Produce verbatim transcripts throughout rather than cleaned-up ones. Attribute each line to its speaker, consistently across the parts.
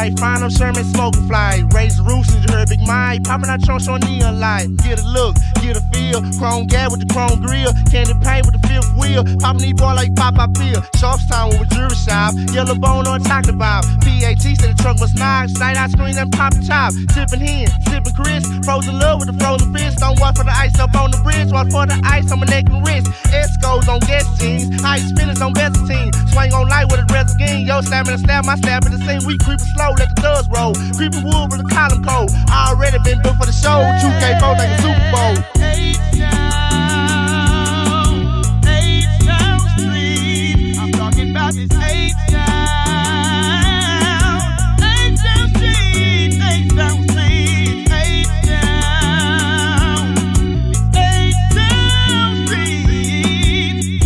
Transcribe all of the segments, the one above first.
Speaker 1: right. Find them Sherman smoking fly. Raise the roost and you heard Big Mike. Popping out trunks on neon light. Get a look, get a feel. Chrome gas with the chrome grill. Candy paint with the fifth wheel. Popping these boy like pop pop pill. Sharps time with a jury shop. Yellow bone on chocolate bomb. P A T said the trunk was knock. Sight out screen and pop the top. Sipping hen, sipping Chris. Frozen love with the frozen fish. Don't watch for the ice up on the bridge. Watch for the ice on my neck and wrist. Escos on guest jeans. Ice spinners on best team. Swing on light with a dress again. Yo, slamming and stab my stab in the same week. Creeping slow, let the dust roll. Creeping wood with a column code. I already been built for the show. two K four like a Super Bowl. H-Town, H-Town Street. I'm talking about this H-Town, H-Town Street, H-Town Street, H-Town, H-Town Street,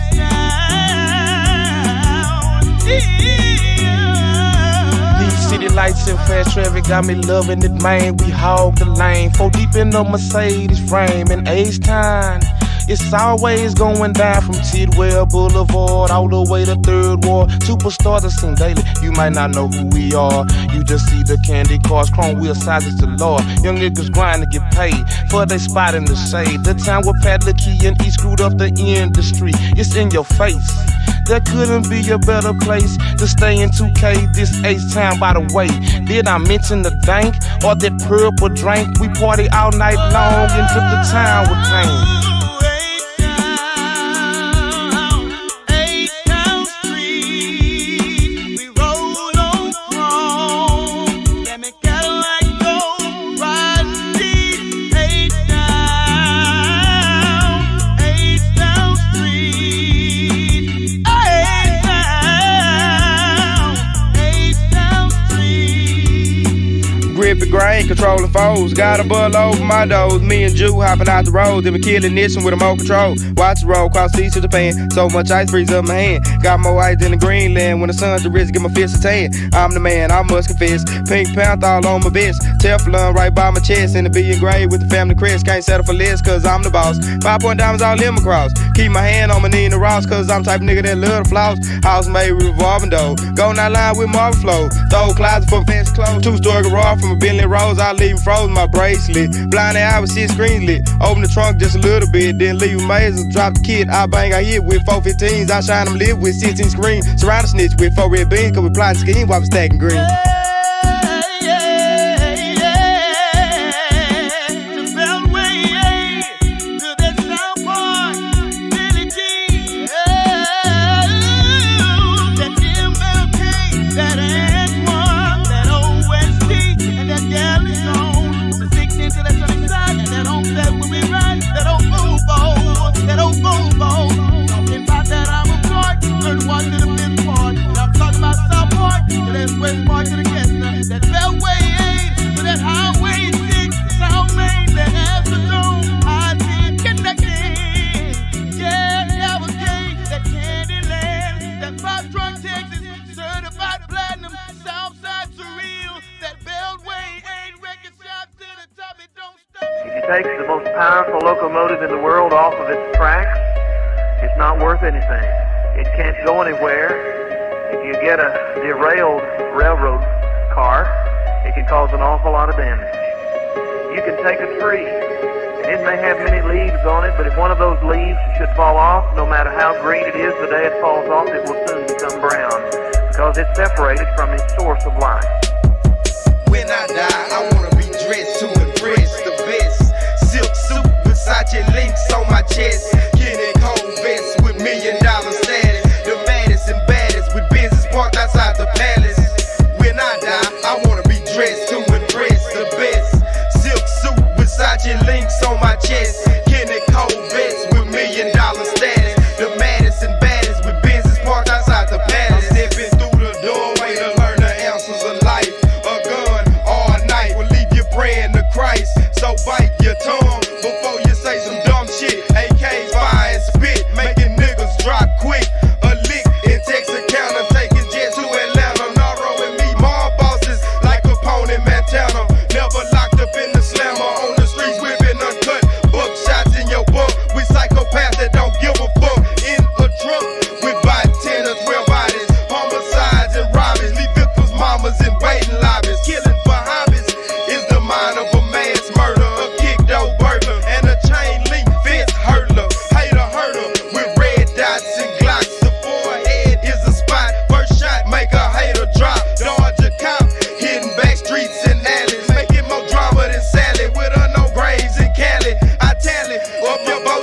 Speaker 1: H-Town.
Speaker 2: These city lights and fast traffic got me loving it, man. We hog the lane, four deep in the Mercedes frame. In H-Town, it's always going down from Tidwell Boulevard all the way to Third Ward. Superstars are seen daily. You might not know who we are. You just see the candy cars, chrome wheel sizes to Lord. Young niggas grind to get paid for their spot in the shade. The town where Pat Lucky and E screwed up the industry. It's in your face. There couldn't be a better place to stay in two K, this H-Town. By the way, did I mention the dank or that purple drink? We party all night long and took the town with pain.
Speaker 3: Grain, controlling foes. Got a bull over my doors. Me and Jew hopping out the road. Then we killing this one with a more control. Watch the road cross seas to Japan. So much ice freeze up my hand. Got more ice than the Greenland. When the sun's rich, get my fist a tan. I'm the man, I must confess. Pink Panther all on my vest. Teflon right by my chest. And the be engraved with the family crest. Can't settle for less, cause I'm the boss. Five point diamonds all in my cross. Keep my hand on my knee in the Ross, cause I'm the type of nigga that love the flaws. House made with revolving dough. Go that line with Marvin Flow. Throw closet for fancy clothes. Two story garage from a Bentley Rose. I leave frozen my bracelet. Blind eye with six screens lit. Open the trunk just a little bit. Then leave amazing. Drop the kid. I bang, I hit with four fifteens. I shine them lit with sixteen screens. Surround the snitch with four red beans. Cause we plotting scheme while we stacking green.
Speaker 4: Takes the most powerful locomotive in the world off of its tracks, it's not worth anything. It can't go anywhere. If you get a derailed railroad car, it can cause an awful lot of damage. You can take a tree, and it may have many leaves on it, but if one of those leaves should fall off, no matter how green it is the day it falls off, it will soon become brown, because it's separated from its source of life.
Speaker 5: When I die, I want to be dressed to impress the best. Silk suit, Versace links on my chest. Kenny Cole vest with million dollar status. The maddest and baddest with business parked outside the palace. When I die, I wanna be dressed to impress the best. Silk suit, Versace links on my chest. Kenny Cole vest with million dollar status. The maddest and baddest with business parked outside the palace. I'm stepping through the doorway to learn the answers of life. A gun all night will leave you praying to Christ. So bite your tongue before you say some dumb shit. A Ks fire and spit, making niggas drop quick. A lick in Texarkana, taking jets to Atlanta. Naro and me, mob bosses like Capone and Montana. Never locked up in the slammer, on the streets whipping uncut. Buck shots in your book with psychopaths that don't give a fuck. In a truck with about ten or twelve bodies, homicides and robberies, leave victims' mamas in waiting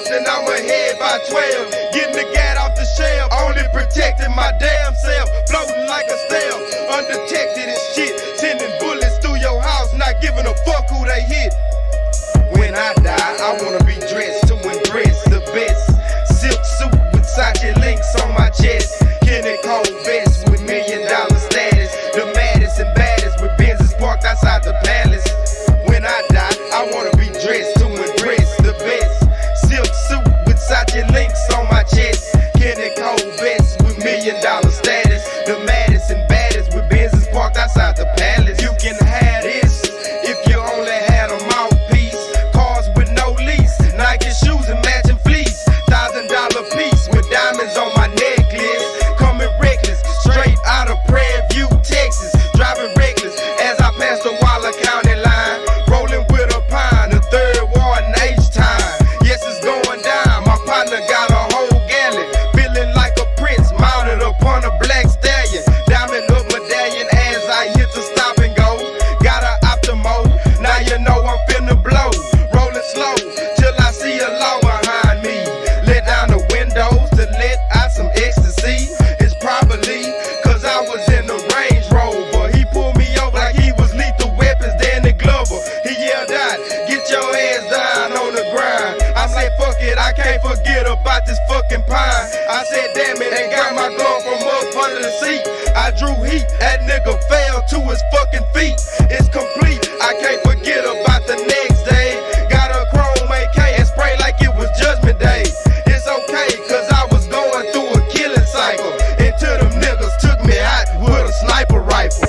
Speaker 5: bills and I'm ahead by twelve. Getting the gat off the shelf, only protecting my damn self. Floating like a snail, undetected and shit. Sending bullets through your house, not giving a fuck who they hit. When I die, I wanna be dressed to impress the best. Silk suit with Versace links on my chest. Kenny Cole vest with million dollar status. The maddest and baddest with Benzes parked outside the palace. When I die, I wanna be dressed to impress the best. Silk suit with Versace links on my chest. Kenny Cole vest with million dollar status. The maddest and baddest with Benzes parked outside the palace. You can have this if you only had a mouthpiece. Cars with no lease, Nike shoes and matching fleece. Thousand dollar piece with diamonds on my necklace. Coming reckless, straight out of Prairie View, Texas. Driving reckless as I pass the Waller County line. Rolling with a pine, the third ward in H-time. Yes, it's going down. My partner got a whole gallon. Feeling like a prince mounted upon a black stallion. Diamond up medallion as I hit the stop and go. Got a Optimo, now you know I'm finna blow. Rolling slow till I see a law behind me. Let down the windows to let out some ecstasy. It's probably cause I was in the Range Rover. He pulled me over like he was Lethal Weapons, Danny Glover. He yelled out, get your ass down on the ground. I said, fuck it, I can't forget about this fucking pine. I said, damn it, ain't got my gun from up under the seat. I drew heat, that nigga fell to his fucking feet. It's complete, I can't forget about the next day. Got a chrome A K and spray like it was Judgment Day. It's okay, cause I was going through a killing cycle. Until them niggas took me out with a sniper rifle.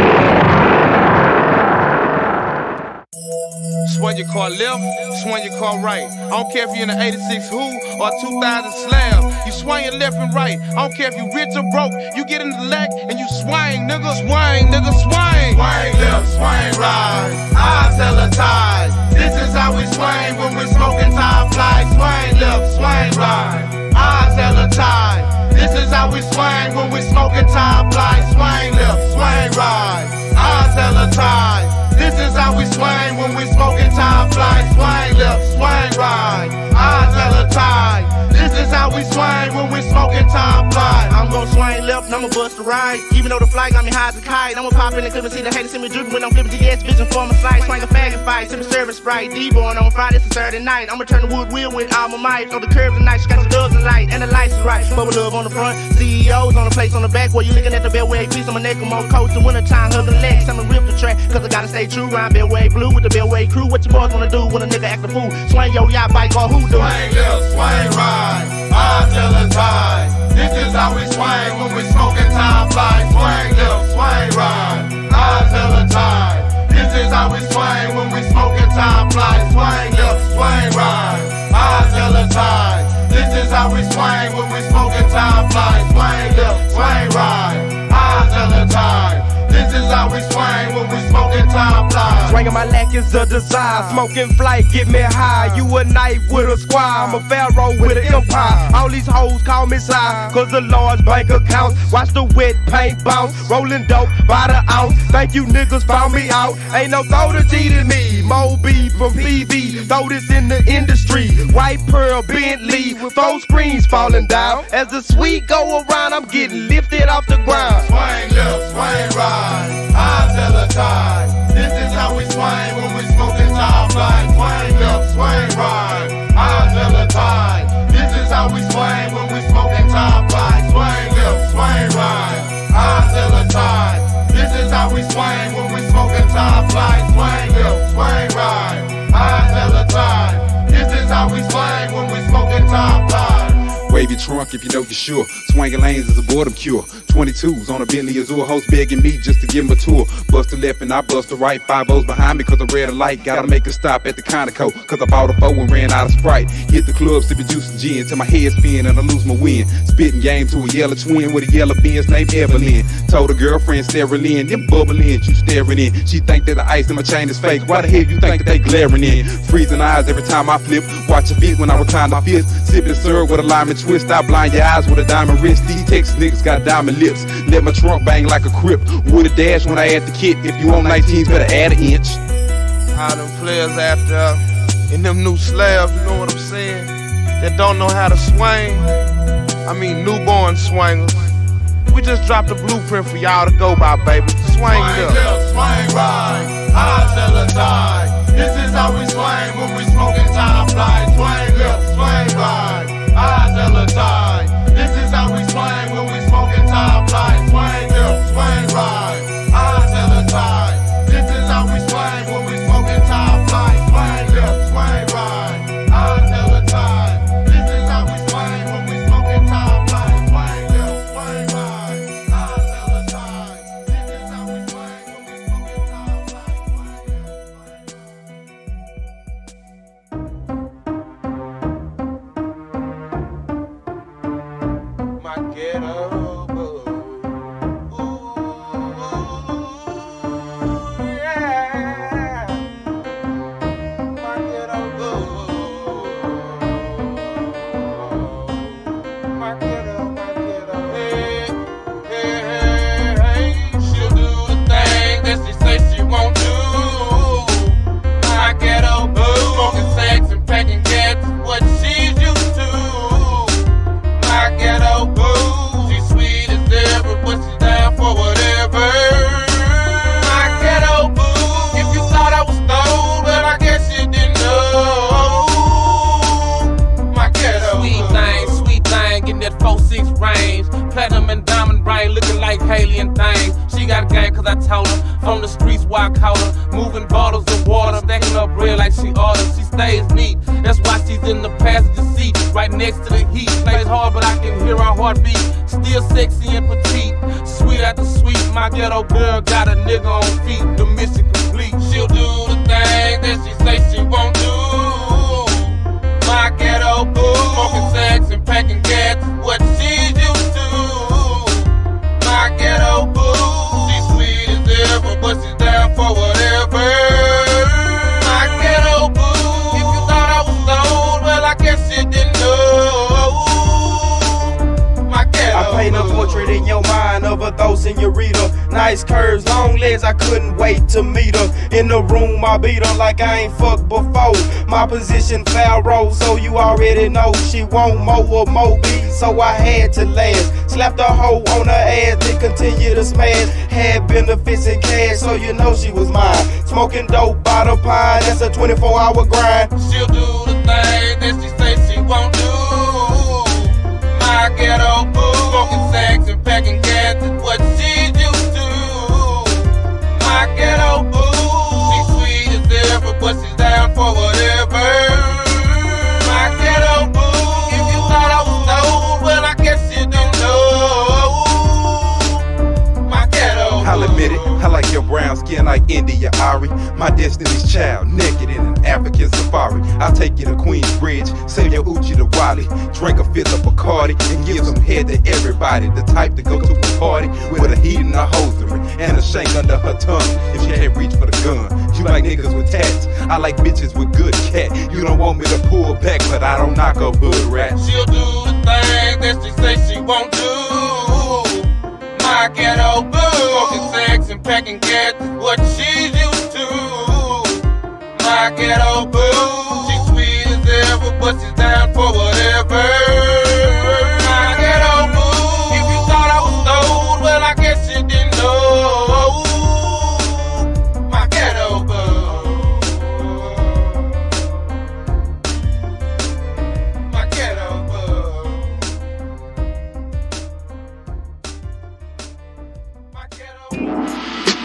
Speaker 2: Swing your car left, swing your car right. I don't care if you're in an eighty-six Who or two thousand Slam. You swing your left and right. I don't care if you rich or broke. You get in the leg and you swing, nigga. Swing, nigga, swing.
Speaker 1: Swing left, swing right. I tell a tie. This is how we swing when we smoking time fly. Swing left, swing right. I tell a tie. This is how we swing when we smoking time fly. Swing left, swing right. I tell a tie. This is how we swing when we smoking time fly. Swing left, swing right. I tell a tie. This is how we swing when we smoking time fly. I'm gon' swing left and I'ma bust a ride. Even though the fly got me high as a kite, I'ma pop in and clip and see the haters see me dripping when I'm flipping G S bitchin' for my slice. Swing a faggot fight, sip a service Sprite. D-born on Friday, it's a Saturday night. I'ma turn the wood wheel with all my might. On the curves tonight, she got the dubs and light, and the lights is right. Bubble love on the front, C E Os on the place on the back. Where you looking at the Bellway piece on my neck, I'm on coast in wintertime, hugging legs. I'ma rip the track, cause I gotta stay true. Round Bellway blue with the Bellway crew. What you boys wanna do when a nigga act a fool? Swing your yacht bike or who do? Swing left, swing right. I tell a tie. This is how we swing when we smoking time fly. Swing left, swing right. I tell a tie. This is how we swing when we smoking time fly. Swing left, swing right. I tell a tie. This is how we swing when we smoking time fly. Swing left, swing right. I tell a tie. This is how we swing when we smoking time fly.
Speaker 3: Swinging my lack is a desire. Smoking flight, get me high. You a knife with a squire. I'm a pharaoh with an empire. All these hoes call me side, cause the large bank accounts. Watch the wet paint bounce. Rolling dope by the ounce. Thank you niggas found me out. Ain't no throw to G to me. Moby from P V. Throw this in the industry. White Pearl Bentley with four screens falling down. As the sweet go around, I'm getting lifted off the ground.
Speaker 1: Swing left, swing right. I tell a tie. This is how we swing when we smoking time fly. Swing left, swing right. I tell a tie. This is how we swing when we smoking time fly. Swing left, swing right. I tell a tie. This is how we swing when we smoking time fly. Swing left, swing right. I tell a tie. This is how we swing when we smoking time fly.
Speaker 6: Wave your trunk if you know you're sure. Swinging lanes is a boredom cure. twenty-twos on a Bentley Azure. Host begging me just to give him a tour. Bust a left and I bust a right. Five O's behind me cause I read a light. Gotta make a stop at the Conoco cause I bought a four and ran out of Sprite. Hit the club sipping juice and gin till my head spin and I lose my wind. Spitting game to a yellow twin with a yellow Benz named Evelyn. Told her girlfriend Sarah Lynn, them bubbling, you staring in. She think that the ice in my chain is fake. Why the hell you think that they glaring in? Freezing eyes every time I flip. Watch your feet when I recline my fist. Sipping syrup with a lime and twist. I blind your eyes with a diamond wrist. These Texas niggas got diamond lips. Let my trunk bang like a crip. With a dash when I add the kit. If you on nineteens, better add an inch.
Speaker 2: All them players out there in them new slabs, you know what I'm saying? that don't know how to swing. I mean newborn swingers. We just dropped a blueprint for y'all to go by, baby. Swing, swing
Speaker 7: left. left, swing right, I tell her die. This is how we swing when we smoking time fly. Swing left, swing right, I tell her die. This is how we swing when we smoking time fly. Swing left, swing right, I tell her die. This is how we swing when we smoking time fly. Swing left, swing right, I tell her die. This is how we swing when we smoking time fly. Swing left, swing right, I tell her die. This is how we swing when we smoking time fly.
Speaker 2: My ghetto boo. Platinum and diamond brain, looking like Haley and things. She got game cause I told her. From the streets where I caught her. Moving bottles of water, stacking up bread like she ordered. She stays neat, that's why she's in the passenger seat, right next to the heat. Plays hard but I can hear her heartbeat. Still sexy and petite, sweet after sweet. My ghetto girl got a nigga on feet, the mission complete. She'll do the thing that she say she won't do. My ghetto boo, smoking sex and packing gas is what she's used to. My ghetto boo, she's sweet as ever, but she's down for whatever. My ghetto boo, if you thought I was old, well I guess you didn't know. My ghetto
Speaker 3: I paint a portrait in your mind of a thought senorita. Nice curves, long legs, I couldn't wait to meet her. In the room, I beat her like I ain't fucked before. My position foul roll, so you already know she won't mow or mow beats, so I had to last. Slapped a hoe on her ass, then continue to smash. Had benefits in cash, so you know she was mine. Smoking dope by the pine, that's a twenty-four hour grind.
Speaker 2: She'll do the thing that she say she won't do. My ghetto boo, smoking sex and packing gas is what she's used to. My ghetto boo, she's sweet as ever, but she's down for whatever. My ghetto boo, if you thought I was old, well I guess you didn't know. My ghetto boo.
Speaker 6: I'll admit it, I like your brown skin like India Ari. My destiny's child, naked in an African safari. I'll take you to Queensbridge, sell your Uchi to Raleigh. Drink a fifth of Bacardi and give some head to everybody. The type to go to a party with a heat and a hosiery and a shank under her tongue if she can't reach for the gun. You like niggas with tats, I like bitches with good cat. You don't want me to pull back, but I don't knock up hood rats.
Speaker 2: She'll do the thing that she say she won't do. My ghetto boo, smoking sex and packing gas is what she's used to. My ghetto boo, she's sweet as ever, but she's down for whatever. My ghetto boo, if you thought I was old, well I guess you didn't know. My ghetto boo, my ghetto boo, my ghetto boo.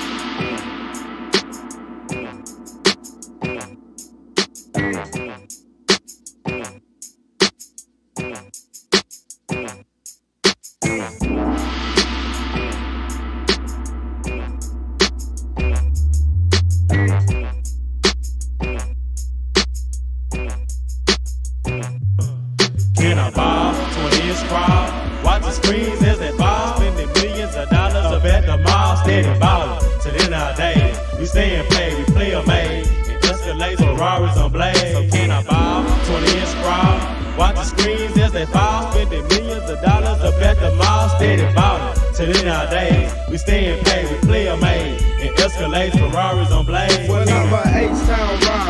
Speaker 8: In a bar, twenty inch crowd, watch the screens as they fall, spending millions of dollars up at the mall, steady ballin'. Till the end of the day, we stay and play, we play a maid, and just the laser Ferraris on blaze. So can I ball, twenty inch crowd, watch the screens as they fall, spending millions of dollars up at the mall, steady ballin'. Till the end of the day, we stay and play, we play a maid, and Escalades Ferraris on blaze.
Speaker 3: Well, I'm a H-Town rider, a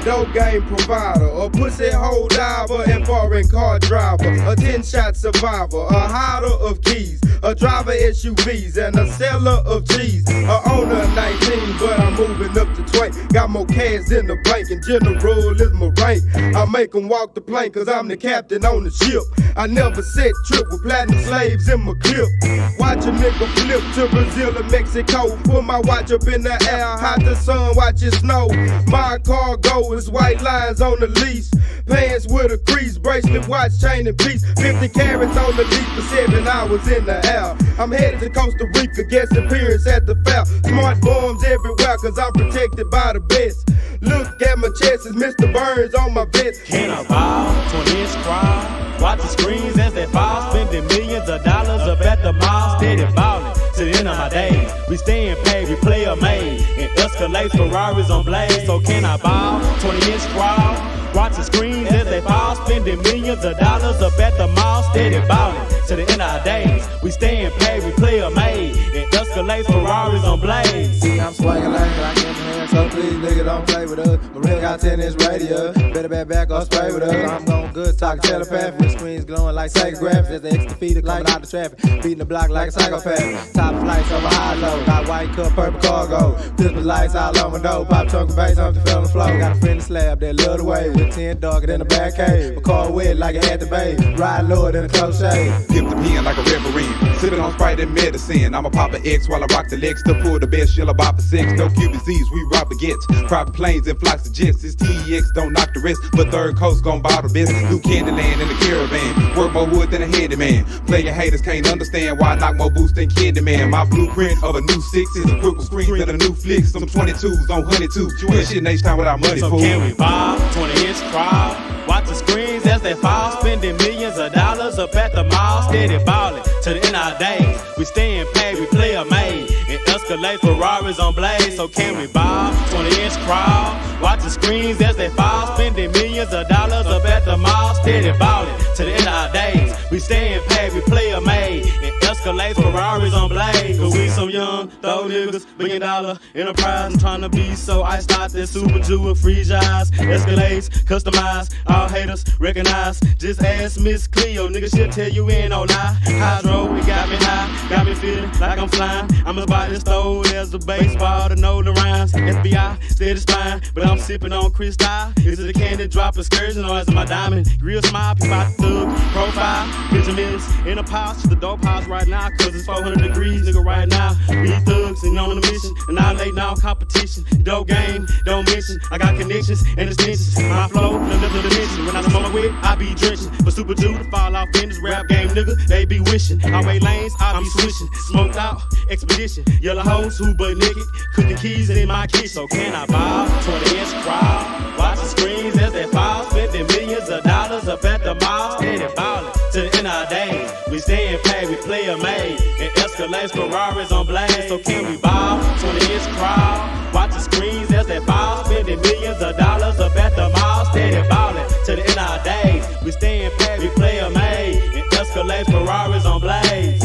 Speaker 5: dope game provider, a pussy hole diver and foreign car driver, a ten-shot survivor, a hider of keys, a driver S U Vs, and a seller of cheese. A owner of nineteen, but I'm moving up to twenty. Got more cash in the bank, and general is my rank. I make them walk the plank, cause I'm the captain on the ship. I never set trip with platinum slaves in my clip. Watch a nigga flip to Brazil and Mexico. Put my watch up in the air, hide the sun, watch it snow. My cargo is white lines on the lease. Pants with a crease, bracelet, watch, chain, and piece. fifty carats on the lease for seven hours in the air. I'm headed to Costa Rica, guest appearance at the fair. Smart bombs everywhere, cause I'm protected by the best. Look at my chest, it's Mister Burns on my vest.
Speaker 8: Can I bow, twenty inch crowd? Watch the screens as they fall, spending millions of dollars up at the mall, steady ballin'. To the end of my days, we staying paid, we play a maid, and Escalades, Ferraris on blaze. So can I bow, twenty inch crowd? Watch the screens as they fall, spending millions of dollars up at the mall, steady ballin'. To the end of our days, we staying paid, we play a maid, and Escalades, Ferraris on blaze.
Speaker 9: See, I'm swinging like I can hand, so please, nigga, don't play with us. My ring got ten inch radio, better back back or spray with us. I'm going good, talking telepathic, with screens glowing like sacred graphics. As the extra feeder coming out the traffic, beating the block like a psychopath. Top flights over high low, got white cup, purple cargo. Christmas lights all on my door, pop trunk and bass on the fell on the floor. Got a friendly slab that love the way, with ten darker than a back cave. My car wet like it had to bathe, ride lower than a close shade.
Speaker 6: Dip the pen like a referee, sipping on Sprite and medicine. I'ma pop an X while I rock the Lex to pull the best yellow bop for six. No Q B Zs, we rob baguettes, private planes and flocks of jets. This T E X don't knock the rest, but Third Coast gon' bottle best. New Candyland in the caravan, work more wood than a handyman. Player haters can't understand why I knock more boots than Candyman. My blueprint of a new six is a quicker screen than a new flick. Some twenty-twos on honey-two, doing shit next time without money.
Speaker 8: So
Speaker 6: fool.
Speaker 8: Can we bob, twenty inch crowd? Watch the screens as they fall, spending millions of dollars up at the mall, steady ballin'. To the end of our days, we staying paid, we play a maid, and Escalades, Ferraris on blaze. So can we bob, twenty inch crowd? Watch the screens as they fall, spending millions of dollars up at the mall, steady ballin'. To the end of our days, we staying paid, we play a maid, and Escalades, Ferraris on blaze. Cause we some young, throw niggas, billion dollar enterprise. I'm trying to be so iced out that super jewel, freeze your eyes, Escalades, customize, all haters recognize. Just ask Miss Cleo, nigga, she'll tell you ain't no lie. Hydro, it got me high, got me feeling like I'm flying. I'm as by the stove as a baseball to know the rhymes. F B I, steady spine, but I'm sipping on Cristal. Is it a candy drop excursion or is it my diamond grill smile? Peep out the thug profile, Benjamins in a pouch to the dope house right now, cause it's four hundred degrees, nigga, right now. We thugs and on a mission, and I lay down competition. Dope game, don't mention, I got connections and extensions. My flow, another dimension. When I smoke with, I be drenching. For Super Jew to fall off in this rap game, nigga, they be wishing. I weigh lanes, I be swishing. Smoked out, expedition. Yellow hoes who but naked, cooking keys in my kitchen. So can I bob, twenty inch crowd? Watch the screens as they fall, spending millions of dollars up at the mall, steady ballin'. To the end of our days, we staying paid, we play a maid, and Escalades, Ferraris on blaze. So can we bob, twenty inch crowd? Watch the screens as they fall, spending millions of dollars up at the mall, steady ballin'. To the end of our days, we staying paid, we play a maid, and Escalades, Ferraris on blaze.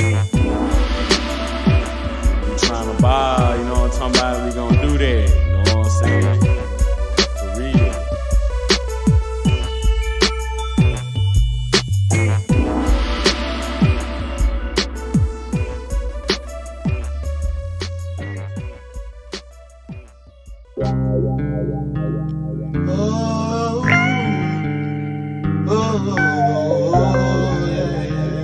Speaker 8: I'm trying to buy, you know what I'm talking about, we gon' do that, you know what I'm saying? For real.
Speaker 9: Oh, oh, oh, yeah,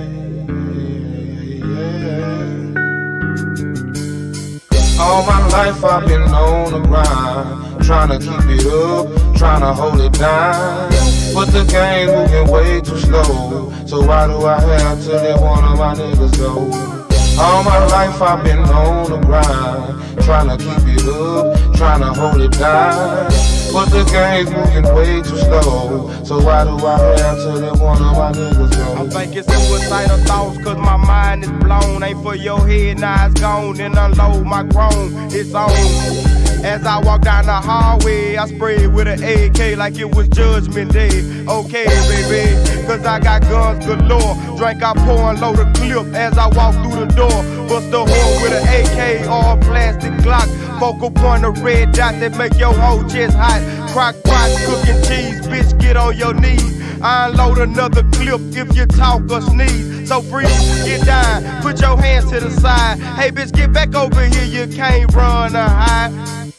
Speaker 9: yeah, yeah.
Speaker 2: All my life I've been on the grind, trying to keep it up, trying to hold it down. But the game moving way too slow, so why do I have to let one of my niggas go? All my life I've been on the grind, trying to keep it up, trying to hold it down. But the game's moving way too slow, so why do I have to let one of my niggas go?
Speaker 5: I'm thinking suicidal thoughts cause my mind is blown. Ain't for your head, now it's gone. Then unload my groan, it's on. As I walk down the hallway, I sprayed with an A K like it was Judgment Day. Okay, baby,
Speaker 3: cause I got guns galore. Drink I pour and load a clip as I walk through the door. Bust a whore with an A K or a plastic Glock. Focal point a red dot that make your whole chest hot. Crock pot, cooking cheese, bitch, get on your knees. I unload another clip if you talk or sneeze. So freeze, get down, put your hands to the side. Hey bitch, get back over here, you can't run or hide.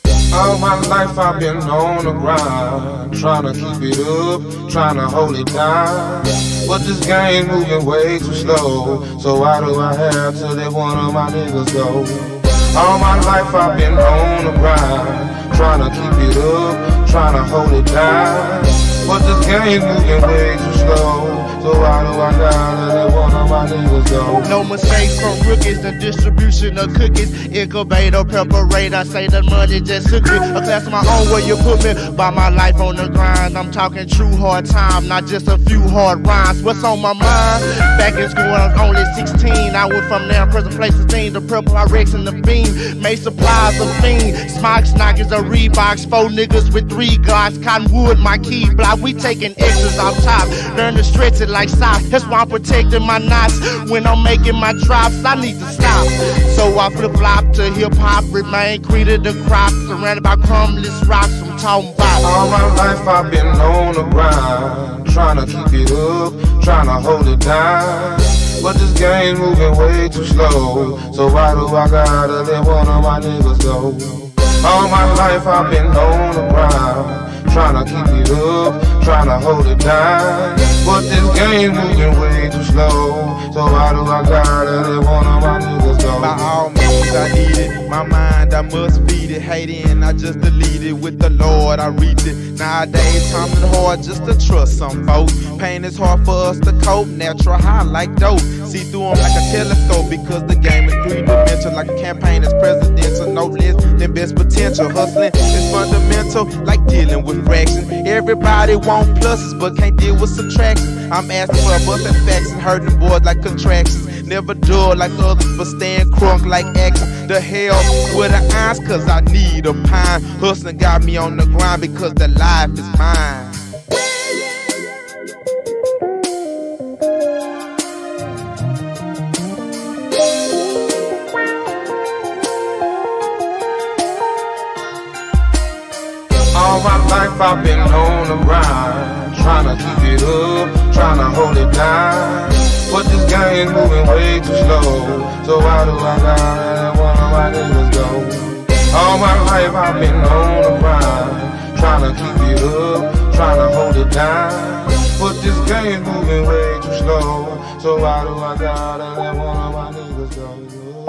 Speaker 2: All my life I've been on the grind, tryna keep it up, tryna hold it down. But this game moving way too slow, so why do I have to let one of my niggas go? All my life I've been on the grind, tryna keep it up, tryna hold it down. But this game moving way too slow, so why do I gotta let one of my niggas go?
Speaker 1: No mistakes from rookies, the distribution of cookies. Incubator, preparate, I say the money just took it. A class of my own where you put me. By my life on the grind, I'm talking true hard time, not just a few hard rhymes. What's on my mind? Back in school I was only sixteen. I went from there, present places, thing, the purple I Rex and the beam. Made supplies of fiend. Smocks, knockers, or Reeboks. Four niggas with three Glocks. Cottonwood, my key block. We taking extras off top. Learn to stretch it like socks. That's why I'm protecting my knots. When I'm making my drops, I need to stop. So I flip flop to hip hop. Remain creed of the crop. Surrounded by crumbless rocks. I'm talking about.
Speaker 2: All my life I've been on the grind, tryna keep it up, tryna hold it down. But this game moving way too slow, so why do I gotta let one of my niggas go? All my life I've been on the grind, tryna keep it up, tryna hold it down. But this game moving way too slow, so why do I gotta let one of my niggas go?
Speaker 3: By all means I need it, my mind I must feed it. Hating I just delete it, with the Lord I reach it. Nowadays time is hard just to trust some folks. Pain is hard for us to cope, natural high like dope. See through them like a telescope, because the game is three-dimensional. Like a campaign is presidential, no less than best potential. Hustling is fundamental, like dealing with fractions. Everybody want pluses, but can't deal with subtraction. I'm asking for a bustin' facts and hurting boys like contractions. Never dull like others, but stand crunk like action. The hell with the eyes, cause I need a pine. Hustling got me on the grind because the life is mine.
Speaker 2: All my life I've been on the grind, tryna keep it up, tryna hold it down. But this game moving way too slow, so why do I gotta let one of my niggas go? All my life I've been on the grind, tryna keep it up, tryna hold it down. But this game moving way too slow, so why do I gotta let one of my niggas go?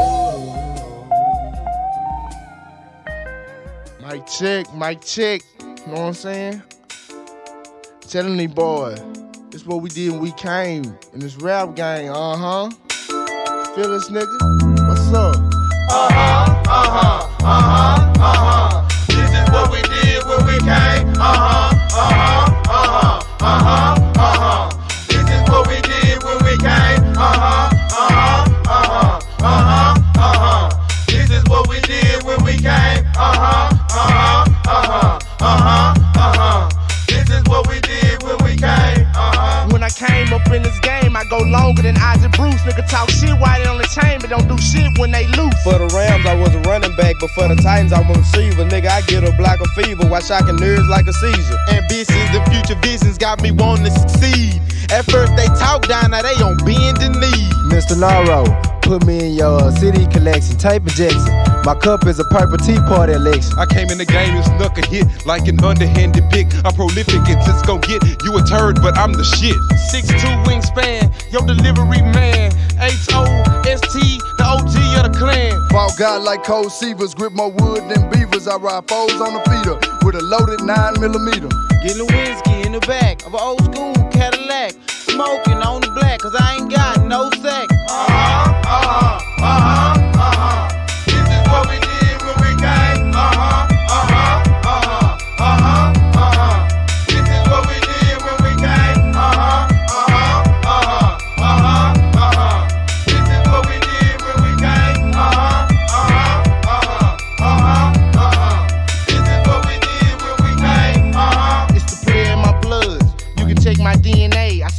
Speaker 1: Mic check, mic check. You know what I'm saying? Telling these boys, this what we did when we came in this rap gang. Uh huh. Feel this nigga? What's up?
Speaker 7: Uh huh, uh huh, uh huh, uh huh. This is what we did when we came. Uh huh, uh huh, uh huh, uh huh, uh huh. This is what we did when we came. Uh huh, uh huh, uh huh, uh huh, uh huh. This is what we did when we came. Uh huh, uh huh, uh huh, uh huh, uh huh. This is what we did when we came. Uh huh.
Speaker 1: When I came up in this game, I go longer than Isaac Bruce. Nigga talk shit while they on the chain, but don't do shit when they loose.
Speaker 3: For the Rams, I was a running back, but for the Titans, I was a receiver. Nigga, I get a block of fever while shocking nerves like a seizure. Ambitions and future visions got me wanting to succeed. At first they talk down, now they on bending knee.
Speaker 9: Mister Laro, put me in your city collection, tape injection. My cup is a purple Tea Party election.
Speaker 6: I came in the game and snuck a hit like an underhanded pick. I'm prolific and just gon' get you a turd, but I'm the shit.
Speaker 2: six two wingspan, your delivery man. H O S T, the O G of the clan.
Speaker 10: Ball guy like cold Seavers, grip more wood than beavers. I ride foes on the feeder with a loaded nine millimeter.
Speaker 11: Getting whiskey in the back of an old school Cadillac. Smoking on the black, cause I ain't got no sack.
Speaker 7: Uh-huh, uh-huh, uh-huh, uh-huh. This is what we did when we came. Uh-huh, uh-huh, uh-huh, uh-huh, uh-huh. This is what we did when we came. Uh-huh, uh-huh, uh-huh, uh-huh, uh-huh. This is what we did when we came. Uh-huh, uh-huh, uh-huh, uh-huh, uh-huh. This is what we did when we came. Uh-huh.
Speaker 1: It's the prayer in my blood. You can check my D N A. I see more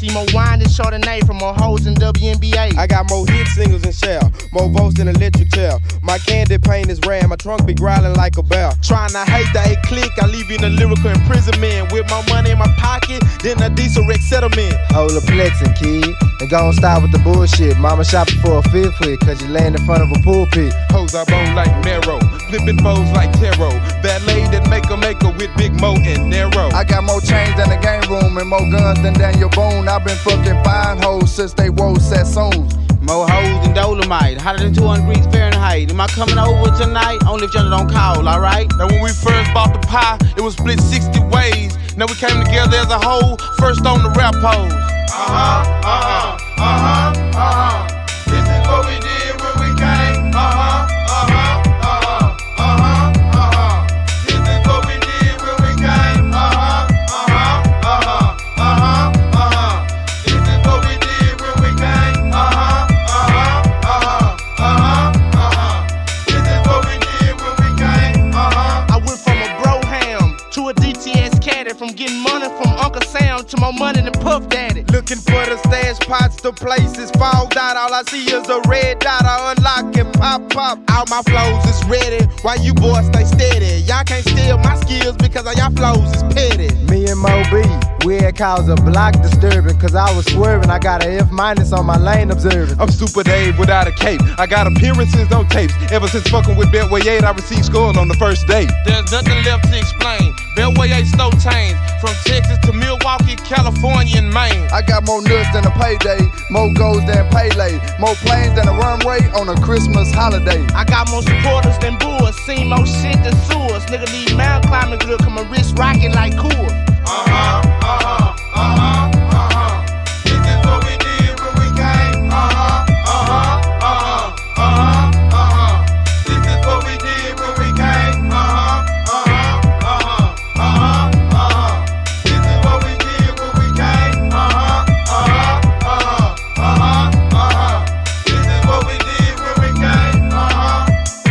Speaker 1: Find this Chardonnay from more hoes in W N B A.
Speaker 3: I got more hit singles than Shell, more votes than electric tail. My candy paint is ram, my trunk be growling like a bell.
Speaker 2: Trying to hate the A-click, I leave you in a lyrical imprisonment. With my money in my pocket, then a diesel wreck settlement.
Speaker 9: Hold a flexing, kid, and gon' stop with the bullshit. Mama shopping for a fifth wheel, cause you laying in front of a pulpit.
Speaker 6: Hoes I bone like marrow, flipping foes like tarot. Ballet that make a maker with Big Mo and Narrow.
Speaker 10: I got more chains than the game room and more guns than Daniel Boone. I've been fucking fine hoes since they wore Sassoons.
Speaker 11: More hoes than Dolomite, hotter than two hundred degrees Fahrenheit. Am I coming over tonight? Only if Jenna don't call, alright?
Speaker 2: Now when we first bought the pie, it was split sixty ways. Now we came together as a whole, first on the rap pose.
Speaker 7: Uh-huh, uh-huh, uh-huh, uh-huh. This is what we did when we came. Uh-huh, uh-huh, uh-huh, uh-huh, uh-huh. This is what we did when we came. Uh-huh, uh-huh, uh-huh, uh-huh, uh-huh. This is what we did when we came. Uh-huh, uh-huh, uh-huh, uh-huh, uh-huh. This is what we did when we came. Uh-huh.
Speaker 1: I went from a Broham to a D T S caddy, from getting money from Uncle Sam to more money than Puff Daddy.
Speaker 3: Looking for the stash pots, the places fogged out. All I see is a red dot. I unlock and pop, pop.
Speaker 2: All my flows is ready, while you boys stay steady. Y'all can't steal my skills because all y'all flows is petty.
Speaker 9: Me and Mo B, we had caused a block disturbing, cause I was swerving. I got an F minus on my lane observing.
Speaker 6: I'm Super Dave without a cape. I got appearances on tapes. Ever since fucking with Beltway eight, I received scores on the first date.
Speaker 2: There's nothing left to explain. Beltway eight stole chains from Texas to Milwaukee, California, and Maine.
Speaker 10: I got more nuts than a payday, more goals than Pele, more planes than a runway on a Christmas holiday.
Speaker 1: I got more supporters than Bulls, seen more shit than sewers. Nigga need mountain climbing good, come my wrist rocking like cool.
Speaker 7: Uh-huh, uh-huh, uh-huh, uh-huh. This is what we did when we came. Uh-huh, uh-huh, uh-huh, uh-huh, uh-huh. This is what we did when we came. Uh-huh, uh-huh, uh-huh, uh-huh, uh-huh. This is what we did when we came. Uh-huh, uh-huh, uh-huh, uh-huh, uh-huh. This is what we did when we came. Uh-huh.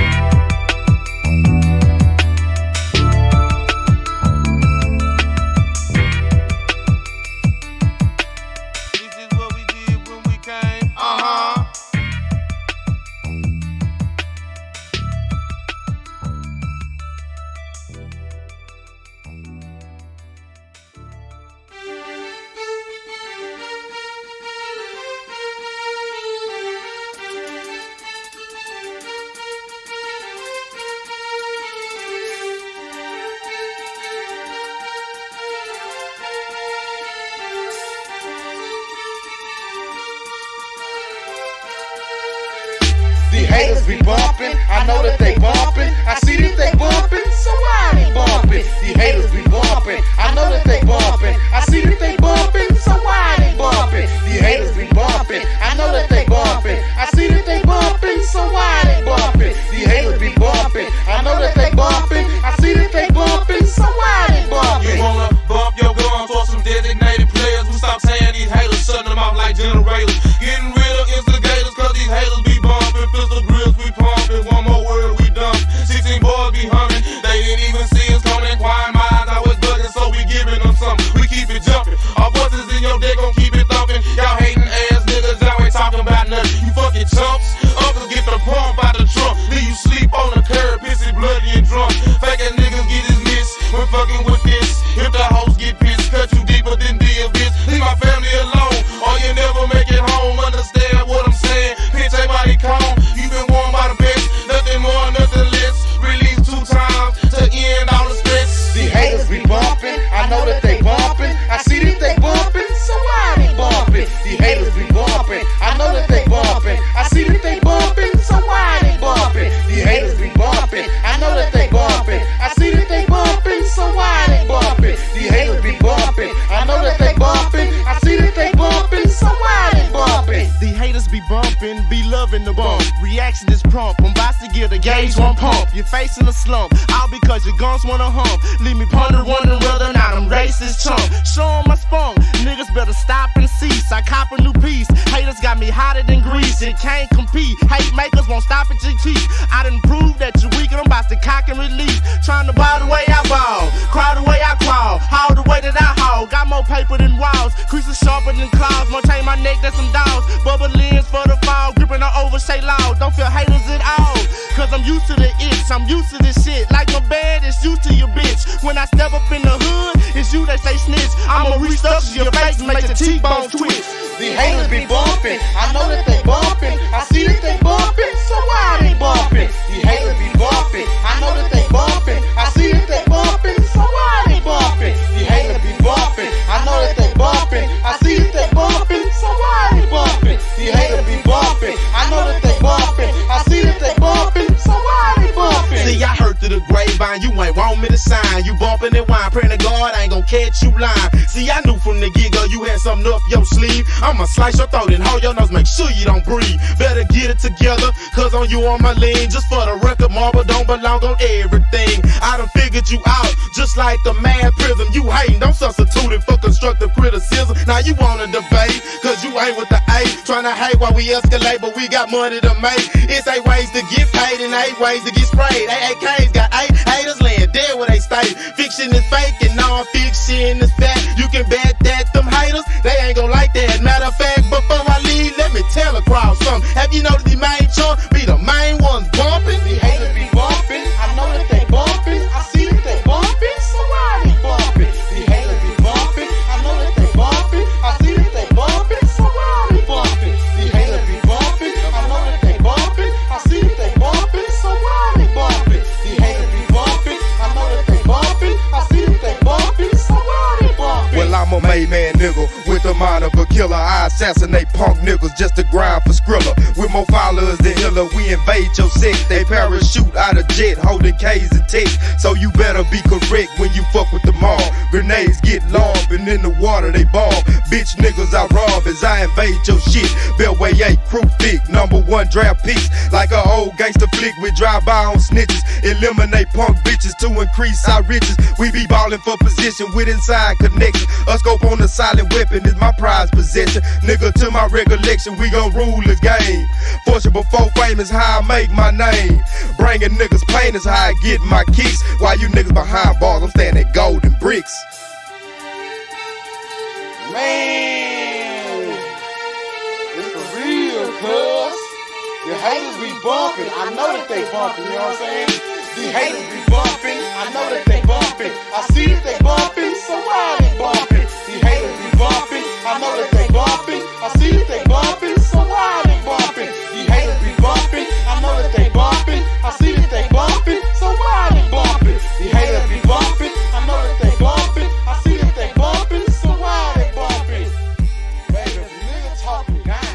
Speaker 7: Uh-huh.
Speaker 5: The haters be bumping, I know that they bumping. I see that they bumping, so why they bumping? The haters be bumping, I know that they bumping. I see that they bumping, so why they bumping? The haters be bumping, I know that they bumping. I see that they bumping, so why they bumping? The haters be bumping, I know that they bumping. I see that they bumping, so why they bumping?
Speaker 2: You wanna bump your guns for some designated players who stop saying these haters, shutting them off like generators. Getting rid of instigators, cause these haters be bumping. Pistol grills we pumping, one more word we dump. sixteen boys be humming, they didn't even see us coming. Quiet minds, I was buzzing, so we giving them something. We keep it jumping, our voices in your deck gon' keep it thumping. Y'all hating ass niggas, y'all ain't talking about nothing. You fucking chumps, uncles get the pump out the trunk. Leave you sleep on the curb, pissy, bloody and drunk. Fake ass niggas get his miss when fucking with this. If the hoes get pissed, cut you deeper than the abyss. Leave my family alone, or you never make it home. Understand what I'm saying? Bitch, ain't body calm. You been warned by the best, nothing more, nothing less. Release two times to end all the stress.
Speaker 5: The haters be bumping, I know that they bumping. I see that they bumping, so why they bumping? The haters be bumping, I know that they bumping. I see that they bumping, so why they bumping? The haters be bumping, I know that they bumping. I see that they bumping, so why they bumping? The haters be bumping, I know that they bumping. I see that they bumping, so why they bumping?
Speaker 1: The haters be bumping, be loving the bump. Reaction is prompt, when boss to get the gauge one pump. You're facing a slump, all because your guns wanna hump. Leave me ponder, wondering whether or not I'm racist chump. Show 'em my spunk, niggas better stop and cease. I cop a new piece, haters got me hotter than grease. It can't compete, hate makers won't stop at your teeth. I done proved that you're weak and I'm about to cock and release. Trying to buy the way I ball, cry the way I crawl, haul the way that I haul. Got more more paper than walls. Creases sharper than claws. More chain my neck than some dogs. Bubble lens for the fall. Gripping the overshay loud. Don't feel haters at all. Cause I'm used to the itch. I'm used to this shit. Like my bed is used to your bitch. When I step up in the hood, it's you they say snitch. I'ma reach up to your face and make the cheekbones twitch.
Speaker 7: The haters be bumping, I know that they bumping. I see that they bumping, so why they bumping? The haters be bumping, I know that they bumping. I see that they bumping, so why they bumping? The haters be bumping, I know that they bumping. I see that they bumping, so why they bumping? The haters be bumping, I know that they bumping. I see that they bumping, so why they bumping?
Speaker 12: See, I heard through the grapevine, you ain't want me to sign. You bumping and whine, praying to God, I ain't gon' catch you lying. See, I knew from the get-go you had something up your sleeve. I'ma slice your throat and hold your nose, make sure you don't breathe. Better get it together, cause on you on my lean. Just for the record, marble don't belong on everything. I done figured you out, just like the mad prism. You hating, don't substitute it for constructive criticism. Now you wanna debate, cause you ain't with the A. Tryna hate while we escalate, but we got money to make. It's eight ways to get paid and eight ways to get sprayed. A A Ks got eight haters laying dead where they stay. Fiction is fake and non-fiction is fact. You can bet that them haters, they ain't gon' like that. Matter of fact, before I leave, let me tell a crowd something. Have you noticed the main chunk be the main ones bumping?
Speaker 7: The haters be bumping, I know that they bumping. I see that they bumping, so why they bumping? The haters be bumping, I know that they bumping. I see that they bumping, so why they bumping? The haters be bumping, I know that they bumping. I see that they bumping, so why they bumping? The haters be bumping, I know that they bumping. I see that they bumping, so why they bumping?
Speaker 5: Well, I'm a made man nigga with the mind of a killer. I assassinate punk niggas just to grind for Skrilla. With more followers than Hiller, we invade your sex. They parachute out of jet, holding K's and texts. So you better be correct when you fuck with the mall. Grenades get lobbed and in the water they ball. Bitch niggas I rob as I invade your shit. Beltway eight, crew thick, number one draft picks. Like an old gangster flick with drive-by on snitches. Eliminate punk bitches to increase our riches. We be ballin' for position with inside connection. A scope on the silent weapon is my prized possession. Nigga, to my recollection, we gon' rule the game. Fortune before fame is how I make my name. Bringing niggas pain is how I get my kicks. While you niggas behind bars, I'm staying at golden bricks.
Speaker 7: Man, it's for real, cuz. The haters be bumping, I know that they bumping, you know what I'm saying? The haters be bumping, I know that they bumping. I see that they bumping, so why they bumping? The haters be bumping, I know that they bumping. I see that they bumping, so why they bumping? The haters be bumping, I know that they bumping. I see that they bumping, so why they bumping? The haters be bumping, I know that they bumping. I see that they bumping, so why they bumping? Baby, if nigga talking down,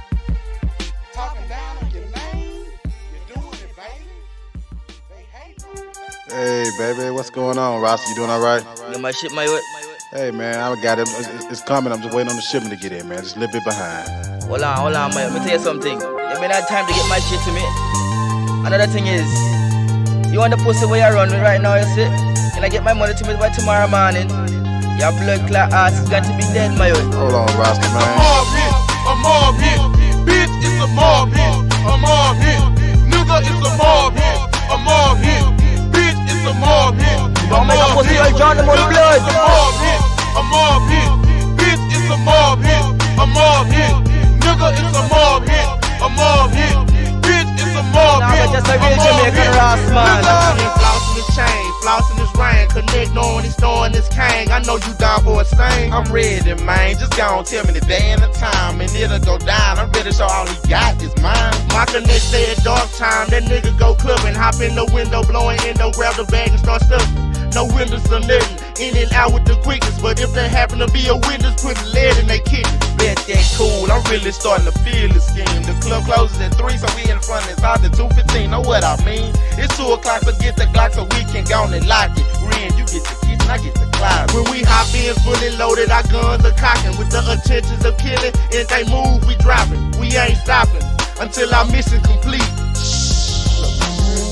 Speaker 7: talking down on your name, you're doing it, baby. They hate you.
Speaker 13: Hey, baby, what's going on, Ross? You doing all right?
Speaker 14: Got my shit, my way.
Speaker 13: Hey, man, I got it. It's coming. I'm just waiting on the shipment to get in, man. Just a little bit behind.
Speaker 14: Hold on, hold on, man. Let me tell you something. You may not have time to get my shit to me. Another thing is, you want the pussy where you run with right now, you see? Can I get my money to me by tomorrow morning? Your blood clot ass has got to be dead, my way.
Speaker 13: Hold on, Roscoe, man.
Speaker 7: A mob hit, a mob hit. Bitch, it's a mob hit, a mob hit. Nigga, it's a mob hit, a mob hit. Bitch, it's a mob hit.
Speaker 14: Don't make a pussy all John the blood.
Speaker 7: A mob hit, a mob hit. Bitch, it's a mob hit, a mob hit. Nigga, it's a mob hit, a mob hit. Bitch, it's a mob hit.
Speaker 14: Nah, just a real Jamaican Ross, man.
Speaker 1: Flossing his chain, flossing his rain. Connect knowing he's throwing his cane. I know you down for a stain. I'm ready, man. Just go on, tell me the day and the time, and it'll go down. I'm ready to show all he got is mine. My connect say at dark time. That nigga go clubbing, hop in the window, blowing endo, grab the bag and start stuffing. No windows or nothing, in and out with the quickness. But if there happen to be a witness, put lead in they kidneys. Bet that cool, I'm really starting to feel the scheme. The club closes at three, so we in front, it's out to two fifteen, know what I mean? It's two o'clock, so get the Glock so we can go on and lock it. Ren, you get the kitchen, I get the closet. When we hop in, fully loaded, our guns are cocking. With the intentions of killing, if they move, we dropping. We ain't stopping, until our mission complete.
Speaker 7: It's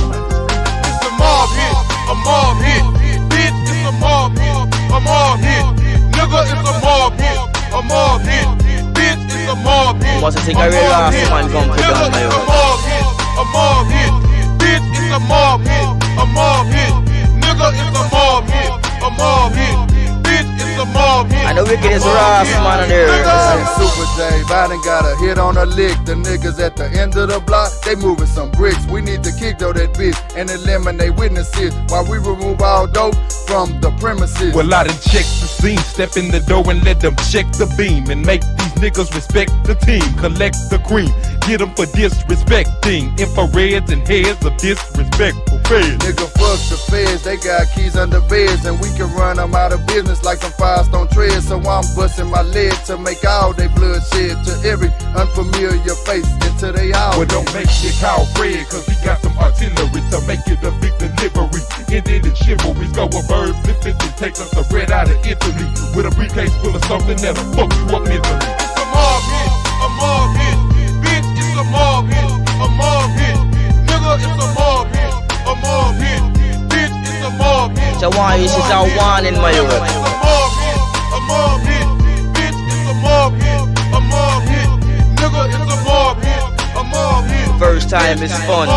Speaker 7: a mob hit, a mob hit. Bitch, it's a mob hit, a mob hit. Nigga, it's a mob hit, a mob hit. Bitch, it's a mob hit.
Speaker 14: What's the thing I real last man come to down my
Speaker 7: way? A mob hit, a mob hit. Bitch, it's a mob hit, a mob hit. Nigga, it's a mob hit, a mob hit. Bitch, it's it's a mob hit.
Speaker 14: I know Wicked is Ross, man, on there.
Speaker 10: Hey, Super J, Biden got a hit on a lick. The niggas at the end of the block, they moving some bricks. We need to kick though that bitch and eliminate witnesses while we remove all dope from the premises.
Speaker 15: Well, I done check the scene, step in the door and let them check the beam and make these niggas respect the team. Collect the cream, get them for disrespecting infrareds and heads of disrespectful feds.
Speaker 10: Nigga, fuck the feds, they got keys under beds and we can run them out of business like some Firestone treads. So I'm busting my leg to make all they blood shed to every unfamiliar face until they all.
Speaker 15: Well, don't make me call Fred, cause we got some artillery to make it a big delivery. Ended in chivalry, go a bird, flip it and take us a bread out of Italy with a briefcase full of something that'll fuck you up mentally.
Speaker 7: It's a mob hit, a mob hit, bitch, it's a mob hit, a mob hit, nigga, it's a mob hit, a mob hit, bitch, it's a mob hit.
Speaker 14: So why is this all one in my world?
Speaker 7: It's a mob hit, a mob hit, bitch, it's a mob hit, a mob hit, nigga, it's a mob hit, a mob hit.
Speaker 14: First time is fun.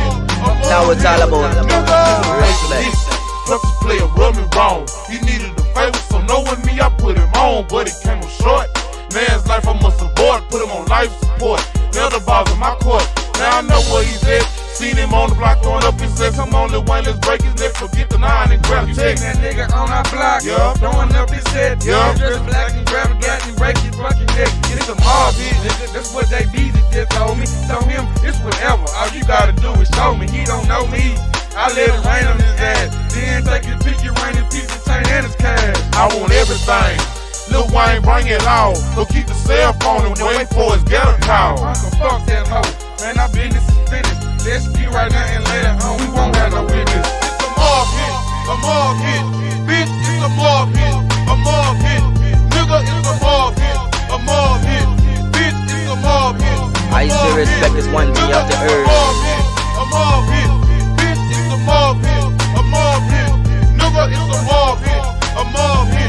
Speaker 14: Now it's all about respect.
Speaker 7: Plus the player rub me wrong. He needed a favor, so knowing me, I put him on, but it came up short. Man's life, I must abort, put him on life support. Now the ball's in my court. Now I know where he's at. Seen him on the block throwing up his sex. Come on, Lil Wayne, let's break his neck. Forget the nine and grab the text.
Speaker 16: That nigga on our block,
Speaker 7: yeah,
Speaker 16: throwing up his head.
Speaker 7: Yeah,
Speaker 16: just black and grab a gat and break his fucking neck. It's a mob hit, nigga. That's what they be just told me. Told him it's whatever. All you gotta do is show me. He don't know me. I let it rain on his ass. Then take his pick, it rain his piece of chain and his cash.
Speaker 7: I want everything. Lil Wayne, bring it all. So keep the cell phone and wait for his ghetto call.
Speaker 16: So fuck that hoe. Man, our business is finished. Let's get right now and later on. We won't have no witness.
Speaker 7: It's a mob hit, a mob hit. Bitch, it's a mob hit, a mob hit. Nigga, it's a mob hit, a mob hit. Bitch, it's a mob hit.
Speaker 14: I used to respect this one thing you have to earn.
Speaker 7: A mob hit, a mob hit. Bitch, it's a mob hit, a mob hit. Nigga, it's a mob hit, a mob hit.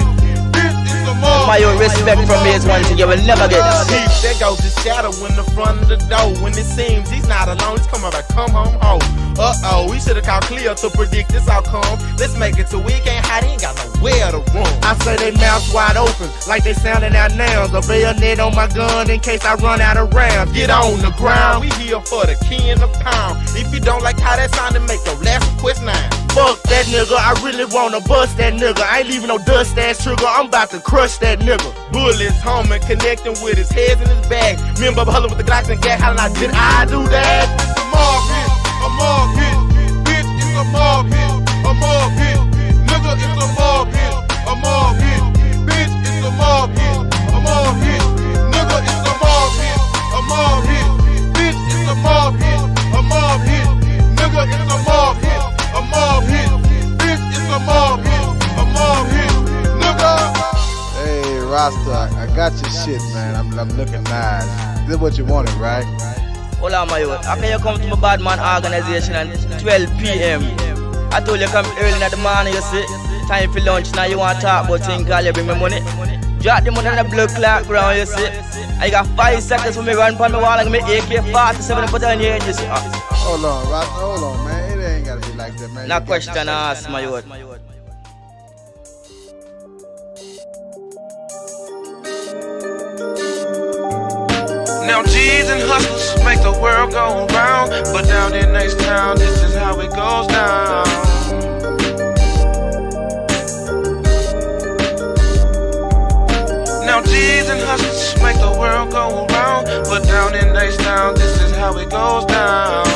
Speaker 14: My own respect from me is one thing you will never get.
Speaker 12: There goes the shadow in the front of the door. When it seems he's not alone, he's coming back, come home home. Uh-oh, we should've called Cleo to predict this outcome. Let's make it so we can't hide, he ain't got nowhere to run.
Speaker 1: I say they mouths wide open, like they sounding out nouns. A bayonet on my gun in case I run out of rounds.
Speaker 12: Get on the ground, we here for the key in the pound. If you don't like how that sounded, make your last request now.
Speaker 1: Fuck that nigga, I really wanna bust that nigga. I ain't leaving no dust ass trigger, I'm about to crush that nigga.
Speaker 12: Bullets homing, connecting with his head in his bag. Remember huddling with the Glocks and gas, how did I do that?
Speaker 7: It's a mob hit, a mob hit. Bitch, it's a mob hit, a mob hit. Nigga, it's a mob hit, a mob hit. Bitch, it's a mob hit, a mob hit. Nigga, it's a mob hit, a mob hit. Bitch, it's a mob hit, a mob hit. Nigga, it's a mob hit, a mob hit. Bitch, it's a mob hit, a mob hit. Nigga.
Speaker 13: Hey, Rasta, I got your shit, man. I'm, I'm looking nice. This is what you wanted, right?
Speaker 14: Hold on, my youth. How can you come to my bad man organization at twelve p m? I told you come early in the morning, you see. Time for lunch, now you want to talk about things, call you bring me money. Drop the money on the blood clock ground, you see. I got five seconds for me run on my wall and make A K forty-seven and put on your head, you see.
Speaker 13: Hold on, Rasta, hold on, man. It ain't gotta be like that, man.
Speaker 14: No question asked, my youth.
Speaker 2: Now G's and hustlers make the world go round, but down in H-Town, this is how it goes down. Now G's and hustlers make the world go round, but down in H-Town, this is how it goes down.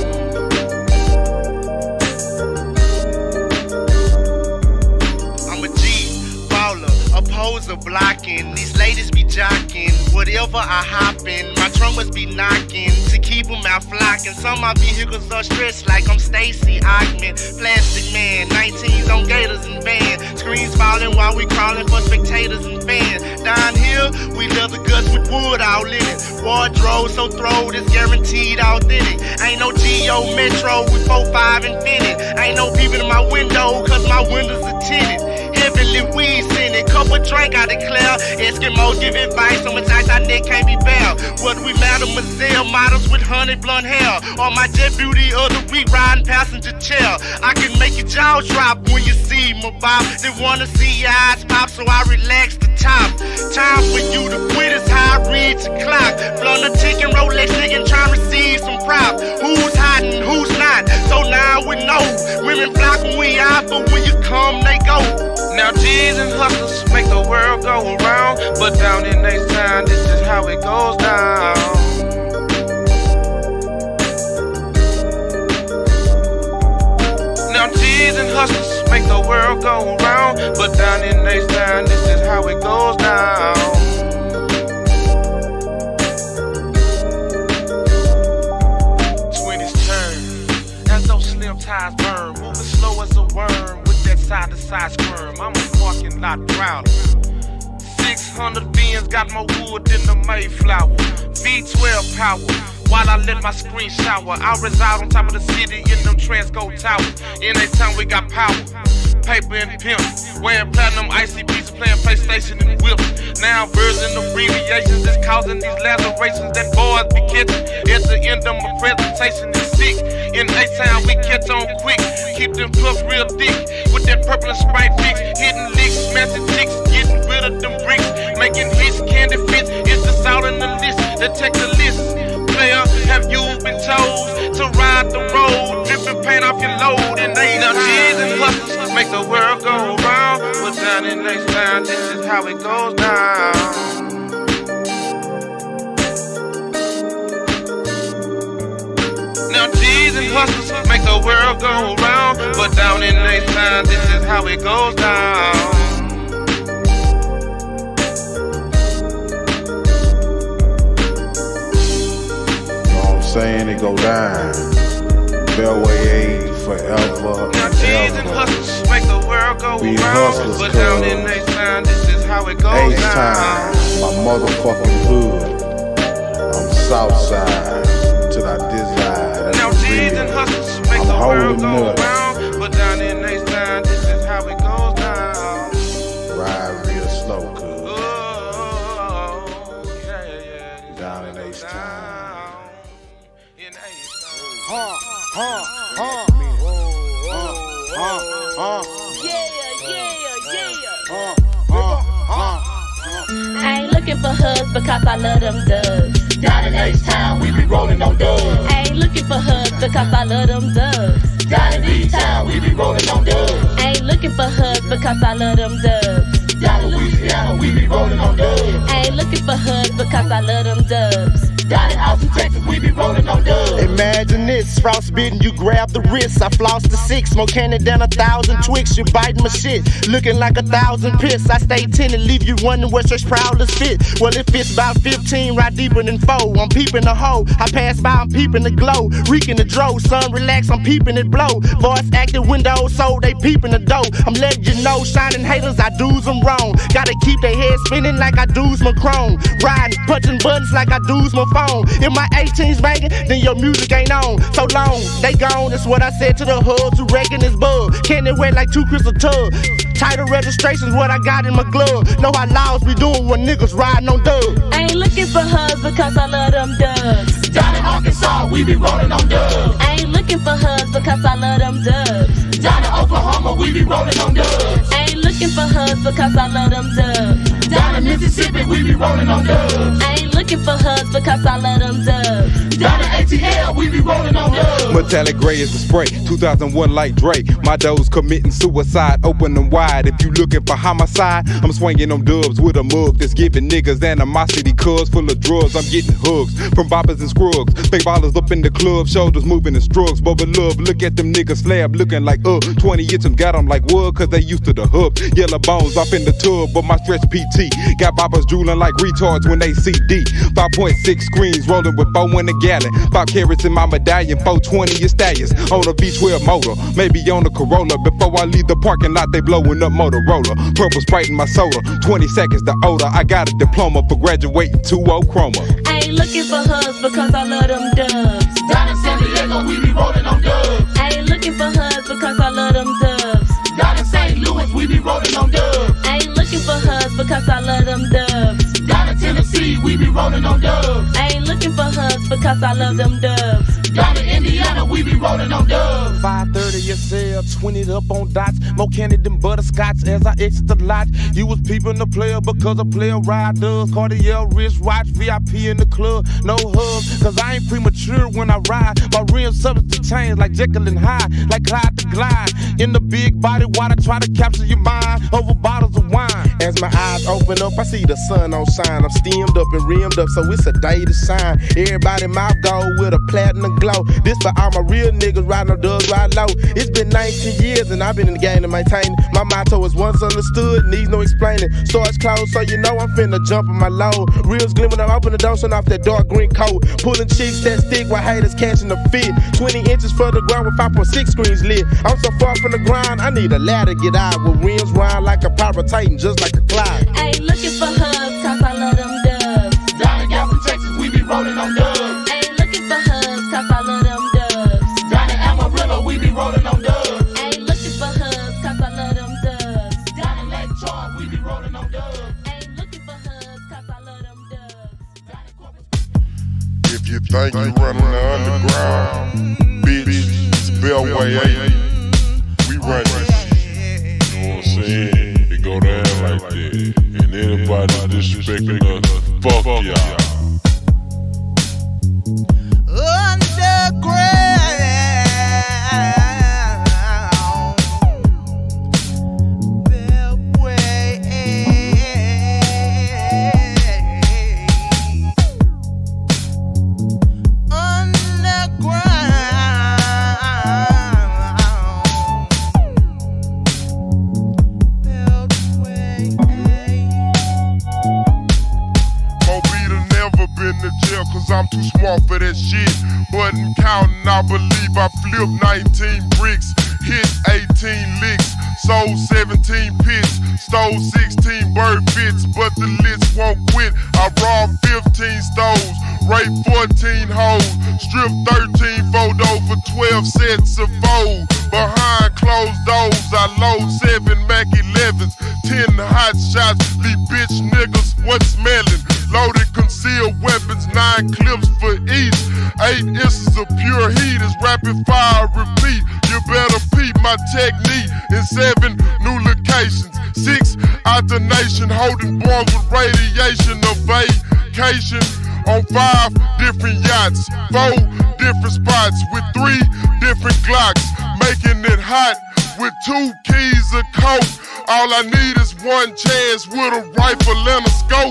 Speaker 1: I'm a G, baller, opposer, blocking. These ladies be jocking. Whatever I hop in, my trunk must be knocking to keep them out flocking. Some of my vehicles are stretched like I'm Stacy Ockman. Plastic man, nineteens on gators and vans. Screens falling while we crawling for spectators and fans. Down here, we leather guts with wood all in it. Wardrobe so throwed, it's guaranteed authentic. Ain't no Geo Metro with four five Infiniti. Ain't no peeping in my window, cause my windows are tinted. definitely weed scented. Couple drink, I declare. Eskimos give advice, so much ice our neck can't be bare. Whether we mademoiselle models with honey blonde hair, or my jet beauty of the week riding passenger chair. I can make your jaw drop when you see my bop. They wanna see your eyes pop, so I relax the top. Time for you to quit is how I read your clock. Flaunt a chicken, Rolex nigga, try to receive some prop. Who's hiding, who's not? So now we know. Women flock when we out, but when you come, they go.
Speaker 2: Now G's and hustlers make the world go around, but down in H-Town, this is how it goes down. Now G's and hustlers make the world go around, but down in H-Town, this is how it goes down. Twenties turn as those slim ties burn, moving slow as a worm with that side to side squirm. I'm a parking lot prowler. six hundred Benz got more wood than the Mayflower. V twelve power. While I let my screen shower, I reside on top of the city in them Transco towers. Anytime we got power, paper and pimp, wearing platinum I C Bs, playing PlayStation and whips. Now version abbreviations is causing these lacerations that boys be catching. At the end of my presentation is sick. In A-Town we catch on quick, keep them puffs real thick with that purple and Sprite mix, hitting licks, smashing chicks, getting rid of them bricks, making hits, candy fits. It's the salt in the list that take the list. Player, have you been chose to ride the road, dripping paint off your load, and they now G's and hustlers make the world go round, but down in H-Town, this is how it goes down. Now G's and hustlers make the world go round, but down in H-Town, this is how it goes down.
Speaker 17: Saying it go down. Bellway eight forever.
Speaker 2: Now G's and hustlers make the world go
Speaker 17: we
Speaker 2: round, but down in H-Town, this is how it goes
Speaker 17: H-Town,
Speaker 2: down.
Speaker 17: my motherfucking hood. I'm Southside till I desire.
Speaker 2: Now G's and hustlers make
Speaker 17: I'm
Speaker 2: the world
Speaker 17: holding
Speaker 2: go
Speaker 17: nuts.
Speaker 2: round, but down in H-Town, this is how it goes down.
Speaker 17: Ride real slow, cuz.
Speaker 2: Oh, yeah, yeah, yeah.
Speaker 17: Down in H-Town.
Speaker 11: Huh, huh, huh. Huh, huh.
Speaker 18: Yeah, yeah, yeah.
Speaker 11: Huh, huh, huh.
Speaker 18: I ain't looking for hugs because I love them dubs.
Speaker 7: Down in H-Town, we be rolling on dubs.
Speaker 18: I ain't looking for hugs because I love them dubs.
Speaker 7: Down in D-Town, we be rolling on dubs.
Speaker 18: I ain't looking for hugs because I love them dubs.
Speaker 7: Down in Louisiana, we be rolling on dubs.
Speaker 18: I ain't looking for hugs because I love them dubs.
Speaker 7: Down in Austin, Texas, we be rolling on dubs.
Speaker 1: Imagine this, frostbitten, you grab the wrist. I floss the six, more candy than a thousand Twix. You biting my shit, looking like a thousand pits. I stay tinted, leave you wondering where such prowlers fit. Well, it fits about fifteen, right deeper than four. I'm peeping the hole, I pass by, I'm peeping the glow. Reeking the dro, sun relax, I'm peeping it blow. Voice active windows, so they peeping the dough. I'm letting you know, shining haters, I do's them wrong. Gotta keep their head spinning like I do's my chrome. Riding, punching buttons like I do's my phone. If my eighteen's banging, then your music ain't on. So long, they gone, that's what I said to the hubs who raking this bug. Candy wet like two crystal tubs. Title registration's what I got in my glove. Know how laws be doing when niggas riding on dubs.
Speaker 18: I ain't looking for hugs because I love them dubs.
Speaker 7: Down in Arkansas, we be rolling on dubs.
Speaker 18: I ain't looking for hugs because I love them dubs.
Speaker 7: Down in Oklahoma, we be rolling on dubs.
Speaker 18: I ain't looking for hugs because I love them dubs.
Speaker 7: Down in Mississippi, we be rolling on dubs.
Speaker 18: I ain't looking for hugs because I love them dubs.
Speaker 7: Down in A T L, we be rolling on dubs.
Speaker 6: Metallic gray is the spray, two thousand one like Drake. My doe's committing suicide, open them wide. If you looking for homicide, I'm swinging them dubs with a mug that's giving niggas animosity. Cuz full of drugs, I'm getting hugs from boppers and scrubs. Fake ballers up in the club, shoulders moving in strugs. But with love, look at them niggas slab looking like uh twenty inch them got them like wood, cause they used to the hub. Yellow bones off in the tub, but my stretch P T got boppers drooling like retards when they C D. five point six screens rolling with four in a gallon. Five carats in my medallion, four twenty stallions on a V twelve motor, maybe on a Corolla. Before I leave the parking lot, they blowing up Motorola. Purple Sprite in my soda, twenty seconds the odor. I got a diploma for graduating two oh chroma.
Speaker 18: I ain't looking for hugs because I love them dubs.
Speaker 7: Down in San Diego, we be rolling on dubs.
Speaker 18: I ain't looking for hugs because I love them dubs.
Speaker 7: Down in Saint Louis, we we be rolling on dubs.
Speaker 18: I ain't looking for hugs because I love them dubs.
Speaker 7: Down in Tennessee, we be rolling on dubs.
Speaker 18: I ain't looking for hugs because I love them dubs.
Speaker 7: Down in Indiana, we be rolling on dubs.
Speaker 2: five thirty S L, twenty up on dots. More candy than butterscotch as I exit the lot. You was peeping the player because a player ride does. Cartier wristwatch, V I P in the club. No hugs, cause I ain't premature when I ride. My rims subject to change like Jekyll and Hyde, like Clyde to Glide. In the big body water, try to capture your mind over bottles of wine.
Speaker 12: As my eyes open up, I see the sun on shine. I'm stemmed up and rimmed up, so it's a day to shine. Everybody mouth gold with a platinum glow. This for all my real niggas riding on dubs, ride low. It's been nineteen years and I've been in the game to maintain it. My motto is once understood, needs no explaining. Stores closed, so you know I'm finna jump on my load. Reels glimmering, I open the door, showing off that dark green coat. Pulling chicks that stick while haters catching the fit. twenty inches for the ground with five point six screens lit. I'm so far from the ground, I need a ladder to get out. With rims round like a pirate titan, just like a Clyde.
Speaker 18: I ain't looking for hugs cause I love them dubs.
Speaker 7: Down in Galveston, Texas, we be rolling on dubs.
Speaker 18: I ain't looking for hugs cause I love them dubs.
Speaker 7: Down in Amarillo, we be rolling on dubs.
Speaker 18: I ain't looking for hugs cause I love them dubs.
Speaker 7: Down in Lake Charles, we be rolling on dubs.
Speaker 18: I ain't looking for hugs cause I love them dubs.
Speaker 17: If you think you running the underground, bitch, it's Bellway eight. We run this shit. You know what I'm saying? It go down like that. And anybody disrespecting us, fuck y'all. Cause I'm too smart for that shit. Button counting, I believe I flipped nineteen bricks, hit eighteen licks, sold seventeen pits, stole sixteen bird fits, but the list won't quit. I robbed fifteen stores, raped fourteen hoes, stripped thirteen photos for twelve sets of foes. Behind closed doors, I load seven Mac elevens, ten hot shots, leave bitch niggas what smelling. Loaded concealed weapons, nine clips for each. Eight inches of pure heat is rapid fire repeat. You better peep my technique in seven new locations. Six out the nation, holding boys with radiation of vacation. On five different yachts, four different spots with three different Glocks. Making it hot with two keys of coke. All I need is one chance with a rifle and a scope.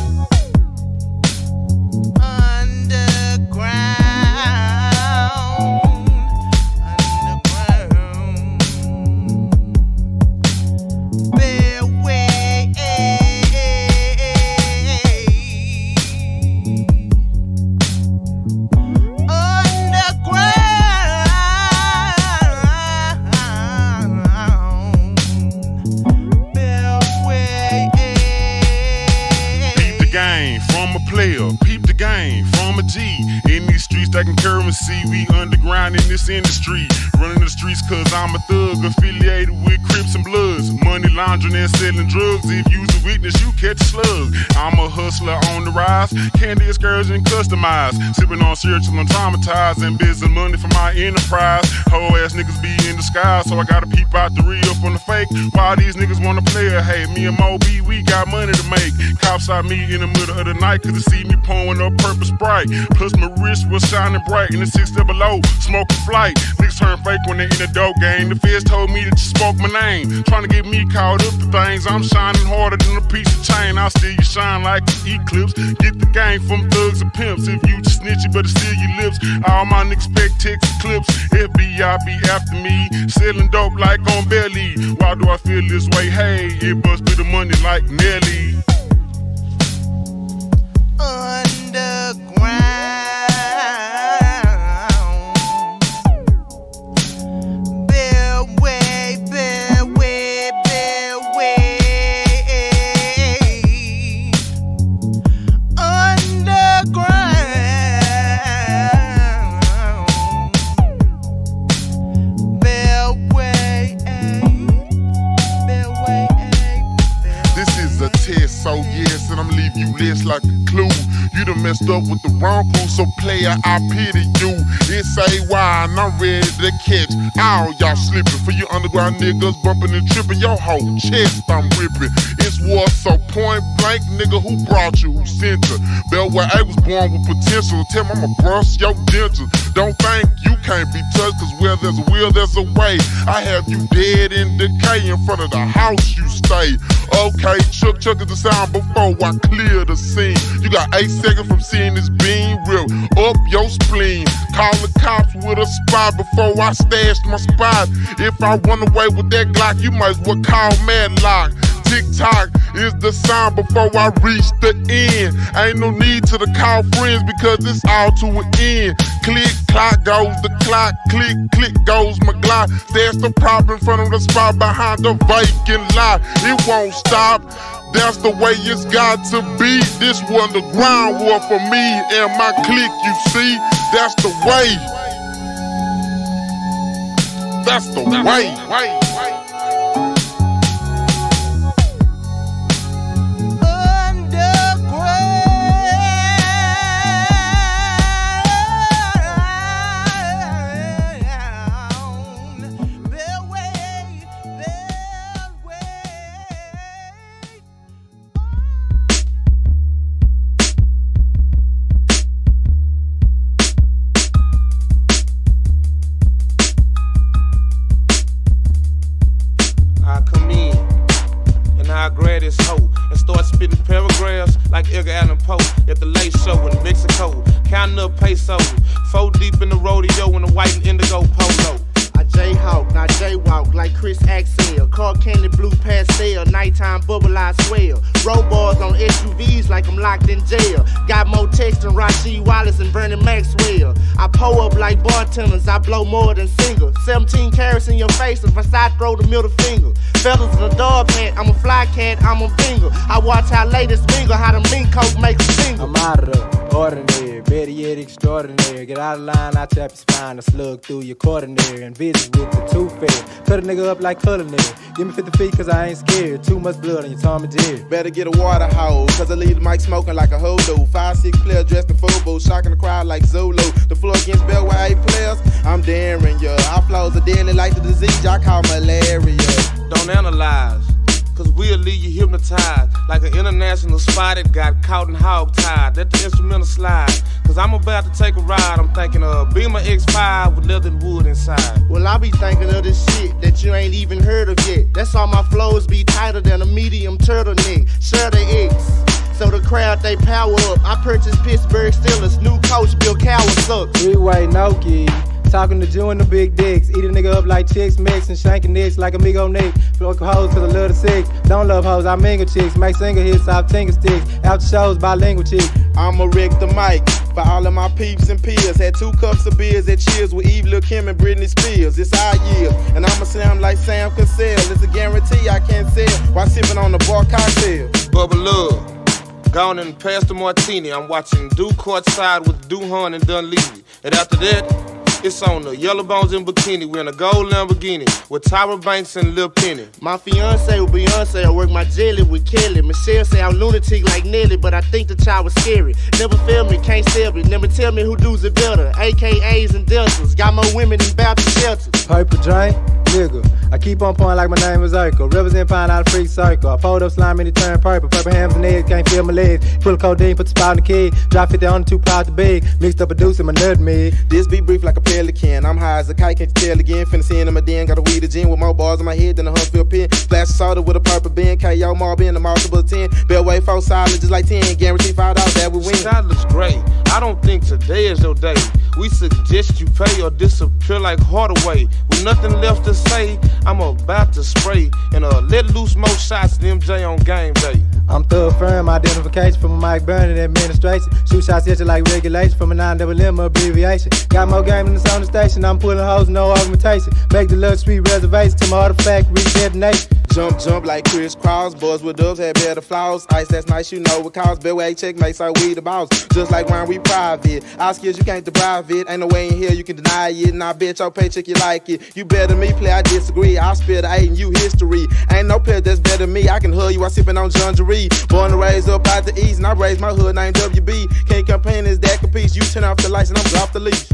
Speaker 17: Peep the game from a G. In these streets stacking currency, we underground in this industry. Running the streets cause I'm a thug, affiliated with Crips and Bloods. Money laundering and selling drugs, if you's a witness you catch a slug. I'm a hustler on the rise, candy excursion customized. Sipping on syrup till I'm traumatized, and business money for my enterprise. Whole ass niggas be in disguise, so I gotta peep out the real from the fake. Why these niggas wanna play a hey, me and Moby, we got money to make. Cops out me in the middle of the night, cause they see me pouring up purple Sprite. Plus my wrist was shining bright in the six step below, smoking flight. Niggas turn fake when they in the dope game. The feds told me that you spoke my name, trying to get me caught up to things. I'm shining harder than a piece of chain. I'll steal you shine like an eclipse. Get the game from thugs and pimps. If you just snitch, you better seal your lips. All my niggas expect Texas clips. F B I be after me, selling dope like on belly. Why do I feel this way? Hey, it must be the money like Nelly.
Speaker 11: Underground. Bellway,
Speaker 17: You done messed up with the wrong crew, so player, I pity you. It's A Y and I'm ready to catch all y'all slipping. For you underground niggas bumping and tripping, your whole chest I'm ripping. It's war so point blank, nigga, who brought you, who sent you? Bellway A was born with potential. Tell me I'ma brush your dentures. Don't think you can't be touched, cause where there's a will, there's a way. I have you dead in decay in front of the house you stay. Okay, Chuck Chuck is the sound before I clear the scene. You got eight seconds from seeing this beam rip up your spleen. Call the cops with a spot before I stash my spot. If I run away with that Glock, you might as well call Madlock. Tick-tock is the sound before I reach the end. Ain't no need to the call friends because it's all to an end. Click, clock goes the clock, click, click goes my Glock. There's the prop in front of the spot behind the vacant lot. It won't stop. That's the way it's got to be. This one the ground war for me and my clique, you see. That's the way. That's the way. way, way.
Speaker 2: Counting up pesos, four deep in the rodeo in the white and indigo polo.
Speaker 1: I Jayhawk, not jaywalk like Chris Axel. Car candy blue pastel, nighttime bubble I swell. Road bars on S U Vs like I'm locked in jail. Got more text than Rasheed Wallace and Vernon Maxwell. I pull up like bartenders, I blow more than single. seventeen carats in your face if I side throw the middle finger. Feathers in a dog pant, I'm a fly cat, I'm a bingo. I watch how ladies mingle, how the mink coat makes a single.
Speaker 9: I'm out of the ordinary, better yet extraordinary. Get out of line, I tap your spine, I slug through your coordinary. And visit with the two fair, cut a nigga up like culinary. Give me fifty feet cause I ain't scared, too much blood on your Tom and Jerry.
Speaker 3: Better get a water hose, cause I leave the mic smoking like a hoodoo. Five, six players dressed in fubu, shocking the crowd like Zulu. The floor against Bellway eight players, I'm daring ya. Our flows are deadly like the disease I call malaria.
Speaker 2: Don't analyze, cause we'll leave you hypnotized like an international spy that got caught and hog-tied. Let the instrumental slide, cause I'm about to take a ride. I'm thinking of Beamer X five with leather and wood inside.
Speaker 1: Well, I be thinking of this shit that you ain't even heard of yet. That's all my flows be tighter than a medium turtleneck. Share the X, so the crowd they power up. I purchased Pittsburgh Steelers, new coach Bill Cowher sucks.
Speaker 9: Three-way Noki, talking to Jew and the big dicks. Eat a nigga up like chicks mix and shanking nicks like amigo Nick. Fuck hoes cause I love the sex. Don't love hoes, I mingle chicks. Make single hits off tingle sticks. After shows, bilingual chicks.
Speaker 3: I'ma wreck the mic for all of my peeps and peers. Had two cups of beers at Cheers with Eve, Lil' Kim, and Britney Spears. It's our year, and I'ma sound like Sam Cassell. It's a guarantee I can't sell while sipping on the bar cocktail.
Speaker 2: Bubba Love, gone and past the martini. I'm watching Duke courtside with Duhan and Dunleavy. And after that, it's on the Yellow Bones in bikini. We're in a gold Lamborghini with Tyra Banks and Lil Penny.
Speaker 1: My fiance with Beyonce, I work my jelly with Kelly. Michelle say I'm lunatic like Nelly, but I think the child was scary. Never feel me, can't sell me. Never tell me who does it better. A K As and Deltas, got more women than Baptist shelters.
Speaker 9: Paper drink, nigga. I keep on pointing like my name is Urkel. Represent fine out of free circle. I fold up slime and it turn purple. Purple hams and eggs, can't feel my legs. Full of codeine, put the spot in the key. Drop fifty on the two proud to big. Mixed up a deuce in my nutmeg.
Speaker 3: This be brief like a pelican. I'm high as a kite, can't you tell again? Finna see in my den, got a weed gin with more bars on my head than a Huntsville pin. Splash of soda with a purple bin. K O Marb in the multiple ten. Bellway four solid just like ten. Guarantee five dollars that we win.
Speaker 2: That looks great. I don't think today is your day. We suggest you pay or disappear like Hardaway. With nothing left to say, I'm about to spray and uh, let loose more shots than M J on game day.
Speaker 9: I'm thorough firm identification from a Mike Burnett administration. Shoot shots at you like regulation from a nine double M abbreviation. Got more game than the on the station. I'm pulling hoes, no augmentation. Make the love sweet reservation to my artifact reach detonation.
Speaker 2: Jump, jump like crisscross. Boys with dubs had better flaws. Ice that's nice, you know what cause. Bedway checkmates like we the boss. Just like when we private. Our skills you can't deprive it. Ain't no way in here you can deny it. And I bet your paycheck you like it. You better than me, play, I disagree. I'll spill the eight and you history. Ain't no player that's better than me. I can hug you while sipping on Jungerie. Born and raised up out the east, and I raised my hood named W B. Can't complain, is that capiche. You turn off the lights and I'm off the leash.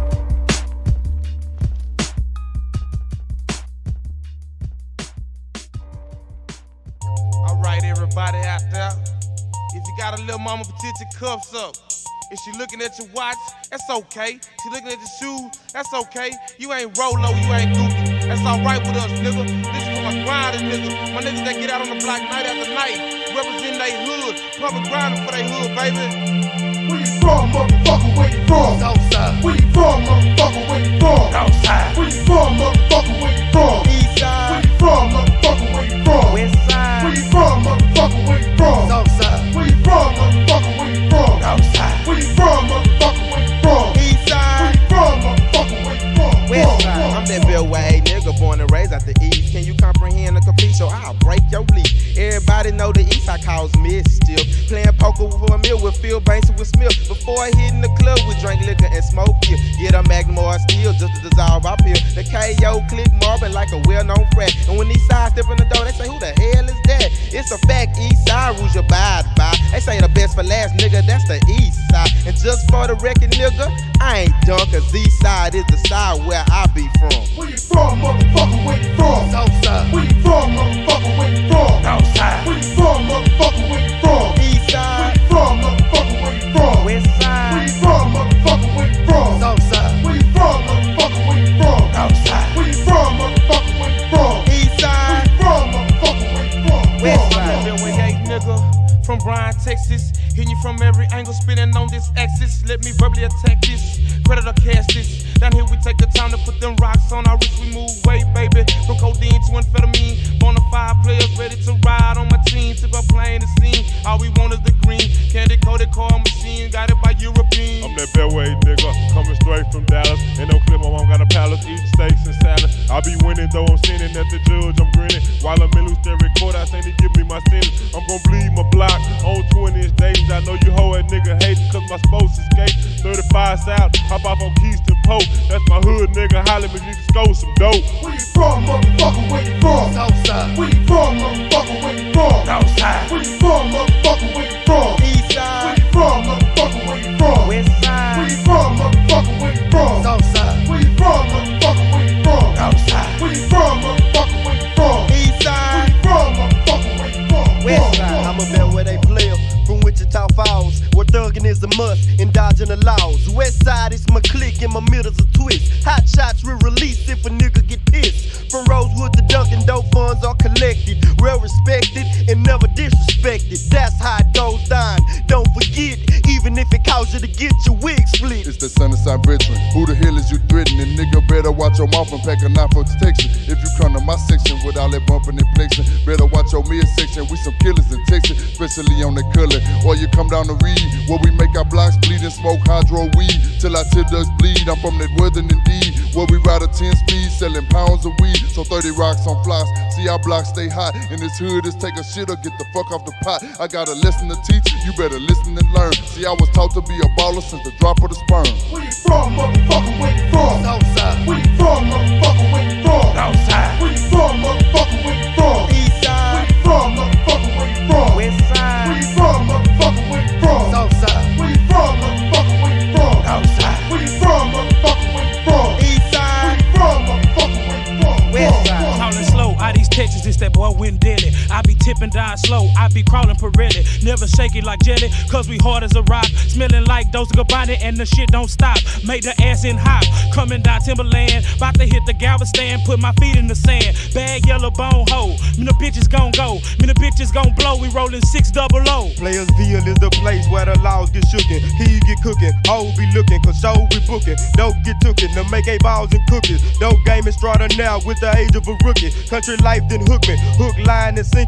Speaker 19: Alright, everybody out there. If you got a little mama, put your cuffs up. If she looking at your watch, that's okay. She looking at your shoes, that's okay. You ain't Rolo, you ain't Gucci. That's alright with us, nigga. This is for my grinding niggas. My niggas that get out on the block night after night. Represent they hood. Public grinding for they hood, baby.
Speaker 7: Where you from, motherfucker? Where you from? Southside. Where you from, motherfucker? Where you from? Northside. Where you from, motherfucker? Where you from? Eastside. Where you from, motherfucker? Where you from? Westside. Where you from, motherfucker? Where you from? Southside. Where you from, motherfucker? Where you from? Northside. Where you from, motherfucker? Where you from? Eastside. Where you from, motherfucker? Where you from?
Speaker 2: Westside. I'm that Bellway nigga, born and raised out the east. Can you comprehend the complete show? I'll break your leash. Everybody know the east I cause mischief. Playing poker for a meal with Phil Banks and with Smith. Before hitting the club, we drink liquor and smoke beer. Get a Magnum or a steel just to dissolve our pill. The K O click mobbing like a well-known frat. And when these sides step in the door, they say, who the hell is that? It's a fact, east side rules you abide by. They say the best for last, nigga, that's the east side. And just for the record, nigga, I ain't done, cause east side is the side where I be from.
Speaker 7: Where you from, motherfucker? Where you from? Southside. Where you from, motherfucker? Where you from? Northside. Where you from, motherfucker? Where you from? Eastside. Where you from, motherfucker? Where you from? Westside. Where you from, motherfucker? Where you from? Southside. Where you from, motherfucker? Where you from? Northside. Where you from, motherfucker? Where you from? Eastside. Where you from, motherfucker? Where you from?
Speaker 19: Westside. Bellway gang nigga from Bryan, Texas. Hitting you from every angle, spinning on this axis. Let me verbally attack this. Credit or cash this. Down here we take the time to put them rocks on our wrist. We move weight, baby. From codeine to amphetamine. Bonafide players ready to ride on my team. Tip up playing the scene. All we want is the green. Candy coated car machine. Got it by European.
Speaker 20: I'm that Bellway nigga. Coming straight from Dallas. Ain't no clip, my mom got a palace. Eating steaks and salad. I be winning though I'm sinning at the judge. I'm grinning. While I'm in loose their record, I think they give me my sentence. I'm gon' bleed my block on twenty inch days. I know you hoe a nigga hating cause my sports escape. thirty-five South, hop off on Keystone Pope. That's my hood nigga, holla me, need to score some dope.
Speaker 7: Where you from, motherfucker? Where you from? Southside. Where you from, motherfucker? Where you from? Northside. Where you from, motherfucker? Where you from? Eastside. Where you from, motherfucker? Where you from? Westside. Where you from, motherfucker? Where you from? Southside. Where you from, motherfucker? Where you from? Northside. Where you from, motherfucker? Where you from? Eastside. Where you from, motherfucker? Where you from?
Speaker 21: Westside. I'm a bell where they play from Wichita Falls, where thuggin' is a must and dodging the laws. West side is my clique and my middle's a twist. Hot shots will release if a nigga get pissed. From Rosewood to Dunkin', dope funds are collected, well respected and never disrespected. That's how it goes down. Don't forget, even if it costs you to get your wig split.
Speaker 10: It's the son of Saint veteran. Who the hell is you threatening? Nigga, better watch your mouth and pack a knife for protection. If you come to my section with all that bumping and flexing, better watch your midsection. We some killers in Texas, especially on the color. Or you come down to Reed, where we make our blocks bleed and smoke hydro weed till our tip does bleed. I'm from that weather indeed, where we ride a ten speed, selling pounds of weed. So thirty rocks on floss. See our blocks stay hot. In this hood, is take a shit or get the fuck off the pot. I got a lesson to teach, you better listen and learn. See, I was taught to be a baller since the drop of the sperm.
Speaker 7: Where you from, motherfucker? Where you from? Southside. Where you from, motherfucker? Where you from? Northside. Where you from, motherfucker? Where you from? Eastside. Where you from, motherfucker? Where you from? Westside. Where you from, motherfucker? Where you from? Southside. Where you from, motherfucker? Where you from? Northside. Where you from, motherfucker? Where you from? Eastside. Where you from, motherfucker? Where you from? Westside.
Speaker 22: Talking slow, out these Texas, it's that boy Win Dilly. I be tipping down slow, I be crawling Pirelli. Never shaking like jelly, cause we hard as a rock. Smelling like Dolce and Gabbana and the shit don't stop. Make the ass in hop, coming down Timberland. About to hit the Galveston, put my feet in the sand. Bag yellow bone hole, me the bitches gon' go. Me the bitches gon' blow, we rollin' six double O.
Speaker 23: Playersville is the place where the laws get shookin'. He get cookin', hoes be lookin', cause show we bookin'. Dope get tookin', to make eight balls and cookies. Dope game is starter now with the age of a rookie. Country life then hook me, hook, line, and sinker. Got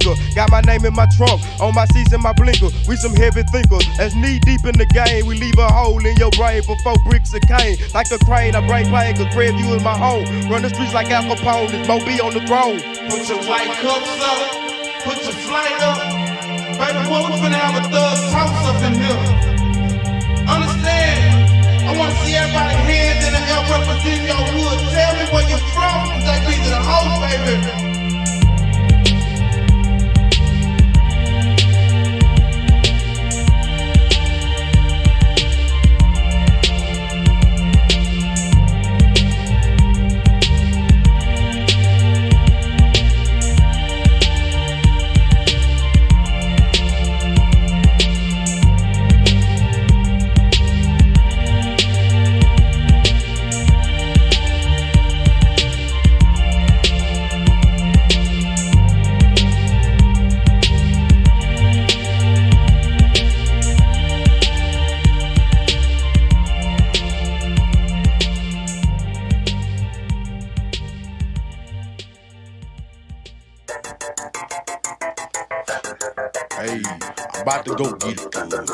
Speaker 23: Got my name in my trunk, on my seats and my blinker. We some heavy thinkers, as knee deep in the game. We leave a hole in your brain for four bricks of cane. Like a crane, I bring pain, cause Prairie View is my home. Run the streets like Al Capone, this Mo B on the throne.
Speaker 4: Put your white cups up, put your flight up. Baby, what we finna have a thug toss up in here. Understand? I wanna see everybody hands in the air representing your hood. Tell me where you from, take me to the house, baby.
Speaker 5: Hey, I'm about to go get it, good.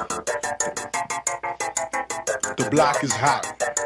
Speaker 5: The block is hot.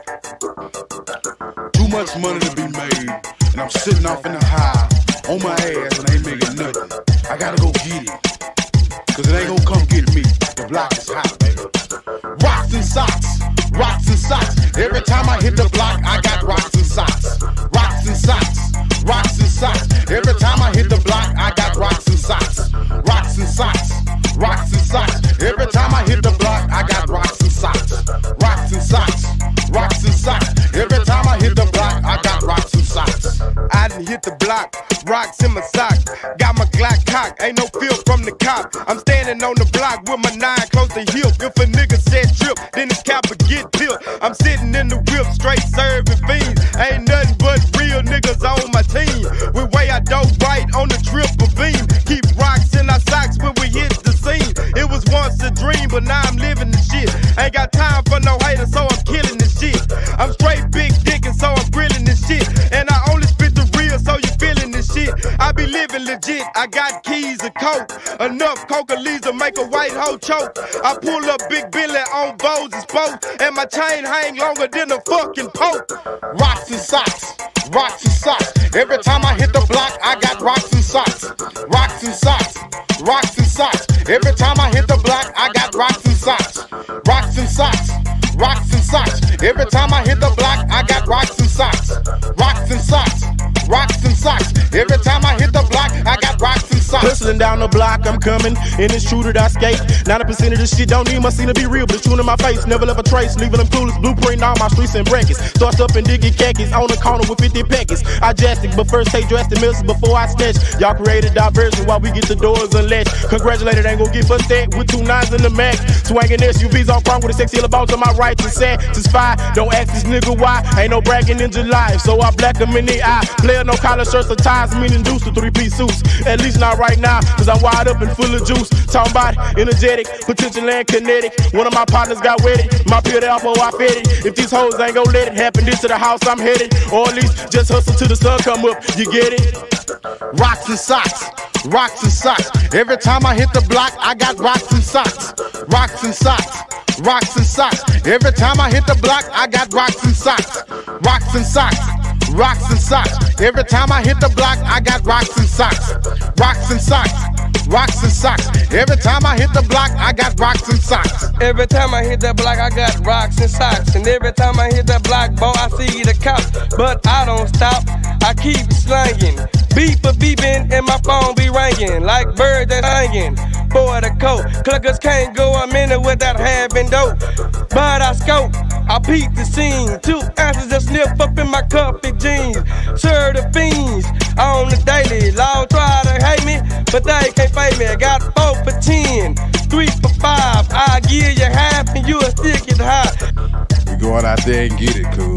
Speaker 5: Too much money to be made, and I'm sitting off in the high, on my ass, and I ain't making nothing. I gotta go get it, cause it ain't gonna come get me. The block is hot, baby. Rocks and socks, rocks and socks. Every time I hit the block, I got rocks and socks. Rocks and socks, rocks and socks. Every time I hit the block, I got rocks and socks. Rocks and socks, rocks and socks. Every time I hit the block, I got rocks and socks. Rocks and socks, rocks and socks. Every time I hit the block, I got rocks and socks.
Speaker 23: I done hit the block, rocks in my sock. Got my Glock cock, ain't no feel from the cop. I'm standing on the block with my nine close to hip. If a nigga said trip, then his cap would get built. I'm sitting in the whip, straight serving fiends. Ain't nothing but real niggas on my team. We way I dope right on the triple beam. Keep rocks in our socks when we hit the scene. It was once a dream, but now I'm living the shit. Ain't got time for no haters, so I'm killing this shit. I'm straight big dick and so I'm grilling this shit. And I only spit the real, so you feeling this shit. I be living legit, I got keys of coke. Enough coca leaves to make a white hoe choke. I pull up Big Billy on bows and spokes, and my chain hang longer than a fucking poke.
Speaker 5: Rocks and socks, rocks and socks. Every time I hit the block, I got rocks and socks. Rocks and socks, rocks and socks. Every time I hit the block, I got rocks and socks. Rocks and socks, rocks and socks. Every time I hit the block, I got rocks and socks. Rocks and socks, rocks and socks. Every time I hit the block, I got rocks and socks.
Speaker 8: Hustling down the block, I'm coming, and it's true that I skate. ninety percent of this shit don't need my scene to be real, but it's true in my face. Never left a trace, leaving them clueless. Blueprint all my streets and brackets. Starts up and digging khakis on the corner with fifty packets. I jastic, but first take drastic missiles before I snatch. Y'all created diversion while we get the doors unlatched. Congratulated, ain't gon' get bust that with two nines in the max. Swangin' S U Vs on front with a sexy about to my right and satisfied. Don't ask this nigga why, ain't no bragging in July. So I black him in the eye. Player no collar shirts or ties, meaning deuce to three-piece suits. At least not right now, cause I'm wide up and full of juice. Talking about energetic, potential and kinetic. One of my partners got wetted, my peer elbow I fed it. If these hoes ain't gon' let it happen, this to the house I'm headed. Or at least just hustle till the sun come up, you get it?
Speaker 5: Rocks and socks, rocks and socks. Every time I hit the block, I got rocks and socks. Rocks and socks, rocks and socks. Every time I hit the block, I got rocks and socks. Rocks and socks, rocks and socks. Every time I hit the block, I got rocks and socks. Rocks and socks, rocks and socks. Every time I hit the block, I got rocks and socks.
Speaker 3: Every time I hit that block, I got rocks and socks. And every time I hit that block, boy, I see the cops. But I don't stop, I keep slanging. Beep a beeping and my phone be ringing like birds that hanging. For the coat, cluckers can't go a minute without having dope. But I scope, I peep the scene. Two ounces of sniff up in my cuffy jeans. Serve the fiends on the daily. Law try to hate me, but they can't fade me. I got four for ten, three for five. I give you half and you'll stick it high.
Speaker 5: We going out there and get it, cool.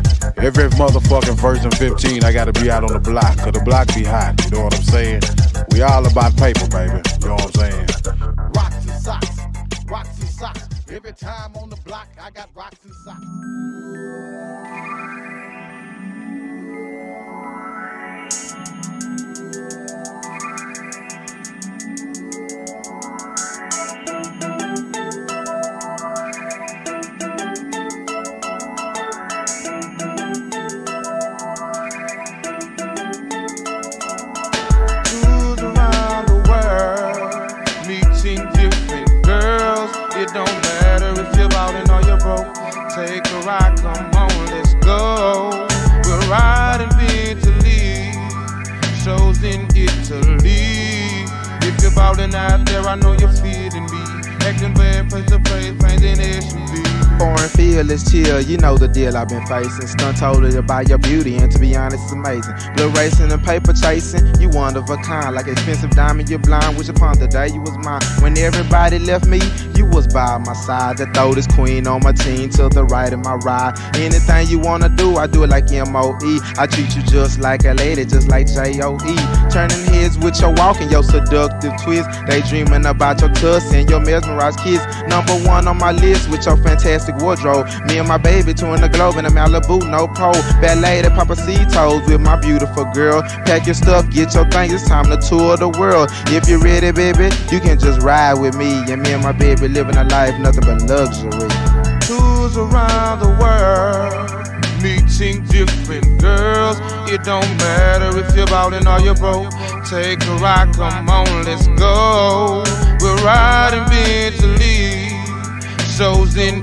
Speaker 5: Every motherfucking first and fifteen, I gotta be out on the block, cause the block be hot, you know what I'm saying? We all about paper, baby, you know what I'm saying? Rocks and socks, rocks and socks. Every time on the block, I got rocks and socks.
Speaker 19: It don't matter if you're ballin' or you're broke. Take a ride, come on, let's go. We're riding Italy, shows in Italy. If you're ballin' out there, I know you're feeling me. Acting bad, place to place, pains in S U V.
Speaker 2: Foreign feel is chill, you know the deal I've been facing. Stunt totally about your beauty, and to be honest, it's amazing. Blood racing and paper chasing, you one of a kind. Like expensive diamond, you're blind. Wish upon the day you was mine. When everybody left me, you was by my side. The throw this queen on my team, to the right of my ride. Anything you wanna do, I do it like M O E. I treat you just like a lady, just like J O E. Turning heads with your walk and your seductive twist. They dreaming about your tuss and your mesmerized kiss. Number one on my list with your fantastic wardrobe. Me and my baby touring the globe in a Malibu, no pro. Ballet at Papacito's with my beautiful girl. Pack your stuff, get your things, it's time to tour the world. If you're ready, baby, you can just ride with me. And me and my baby living a life, nothing but luxury.
Speaker 19: Tours around the world, meeting different girls. It don't matter if you're ballin' or you're broke. Take a ride, come on, let's go. We're riding Italy, shows in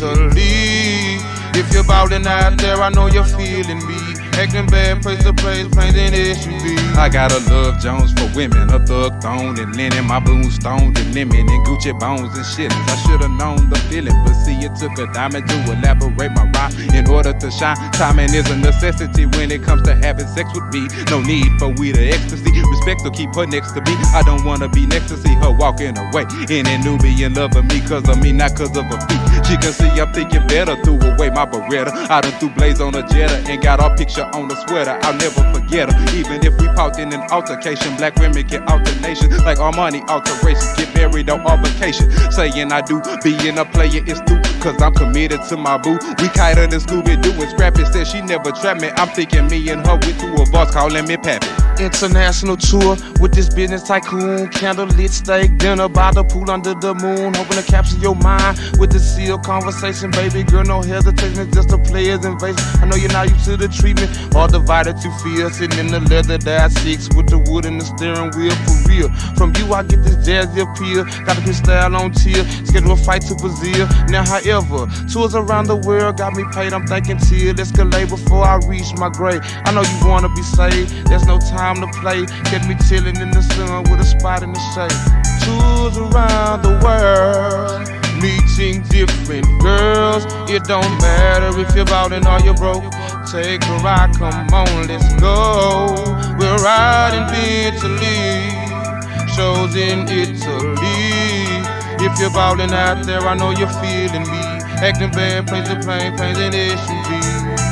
Speaker 19: Italy. If you're ballin' out there, I know you're feeling me. Acting bad, place to place, planes in S U V.
Speaker 6: I got a Love Jones for women, a thug thong and linen, my boom stoned and lemon and Gucci bones and shillings. I should've known the feeling, but see it took a diamond to elaborate my rhyme in order to shine. Timing is a necessity when it comes to having sex with me. No need for we to ecstasy, respect to keep her next to me. I don't wanna be next to see her walking away. In a newbie in love of me, cause of me, not cause of a feet. She can see I'm thinking better, threw away my Beretta. I done threw blaze on a Jetta and got our picture on the sweater. I'll never forget her. Even if we fought in an altercation, black women get alternation like Armani alterations. Get married on our vacation. Saying I do, being a player is through, cause I'm committed to my boo. We kinder than Scooby-Doo, and Scrappy said she never trapped me. I'm thinking me and her with two of us calling me Pappy.
Speaker 19: International tour with this business tycoon. Candlelit steak dinner by the pool under the moon. Hoping to capture your mind with the sealed conversation. Baby girl, no hesitation, it's just a player's invasion. I know you're not used to the treatment or the vibe that you feel. Sitting in the leather that six with the wood and the steering wheel for real. From you I get this jazzy appeal. Got a good style on tier. Schedule a flight to Brazil. Now however, tours around the world got me paid. I'm thinking till escalate before I reach my grave. I know you wanna be saved, there's no time to play. Get me chillin' in the sun with a spot in the shade. Tours around the world, meeting different girls. It don't matter if you're ballin' or you're broke. Take a ride, come on, let's go. We're riding Italy, shows in Italy. If you're ballin' out there, I know you're feeling me. Acting bad, place to plane, planes in S U V.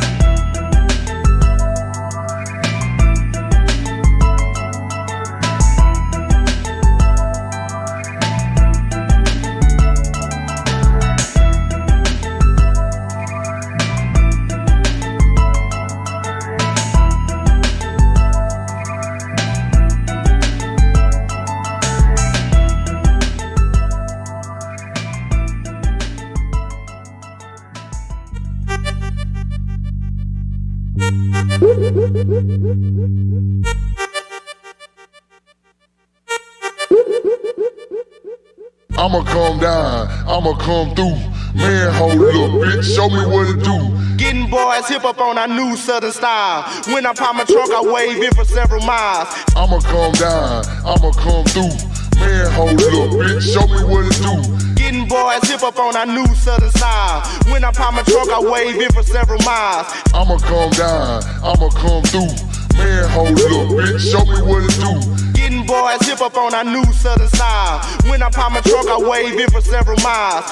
Speaker 17: I'ma come down, I'ma come through. Man, hold up, bitch, show me what to do.
Speaker 1: Getting boys hip up on our new southern style. When I pop my trunk, I wave in for several miles.
Speaker 17: I'ma come down, I'ma come through. Man, hold up, bitch, show me what to do.
Speaker 1: Getting boys hip up on our new southern style. When I pop my trunk, I wave in for several miles.
Speaker 17: I'ma come down, I'ma come through. Man, hold up, bitch, show me what to do.
Speaker 1: Getting boys hip up on our new southern style. When I pop my trunk, I wave in for several miles.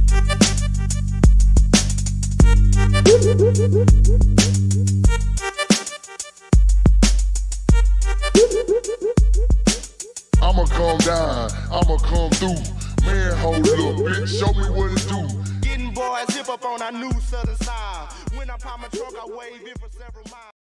Speaker 17: I'ma come down, I'ma come through. Man, hold up, bitch, show me what to do.
Speaker 1: Getting boys hip up on our new southern style. When I pop my trunk, I wave in for several miles.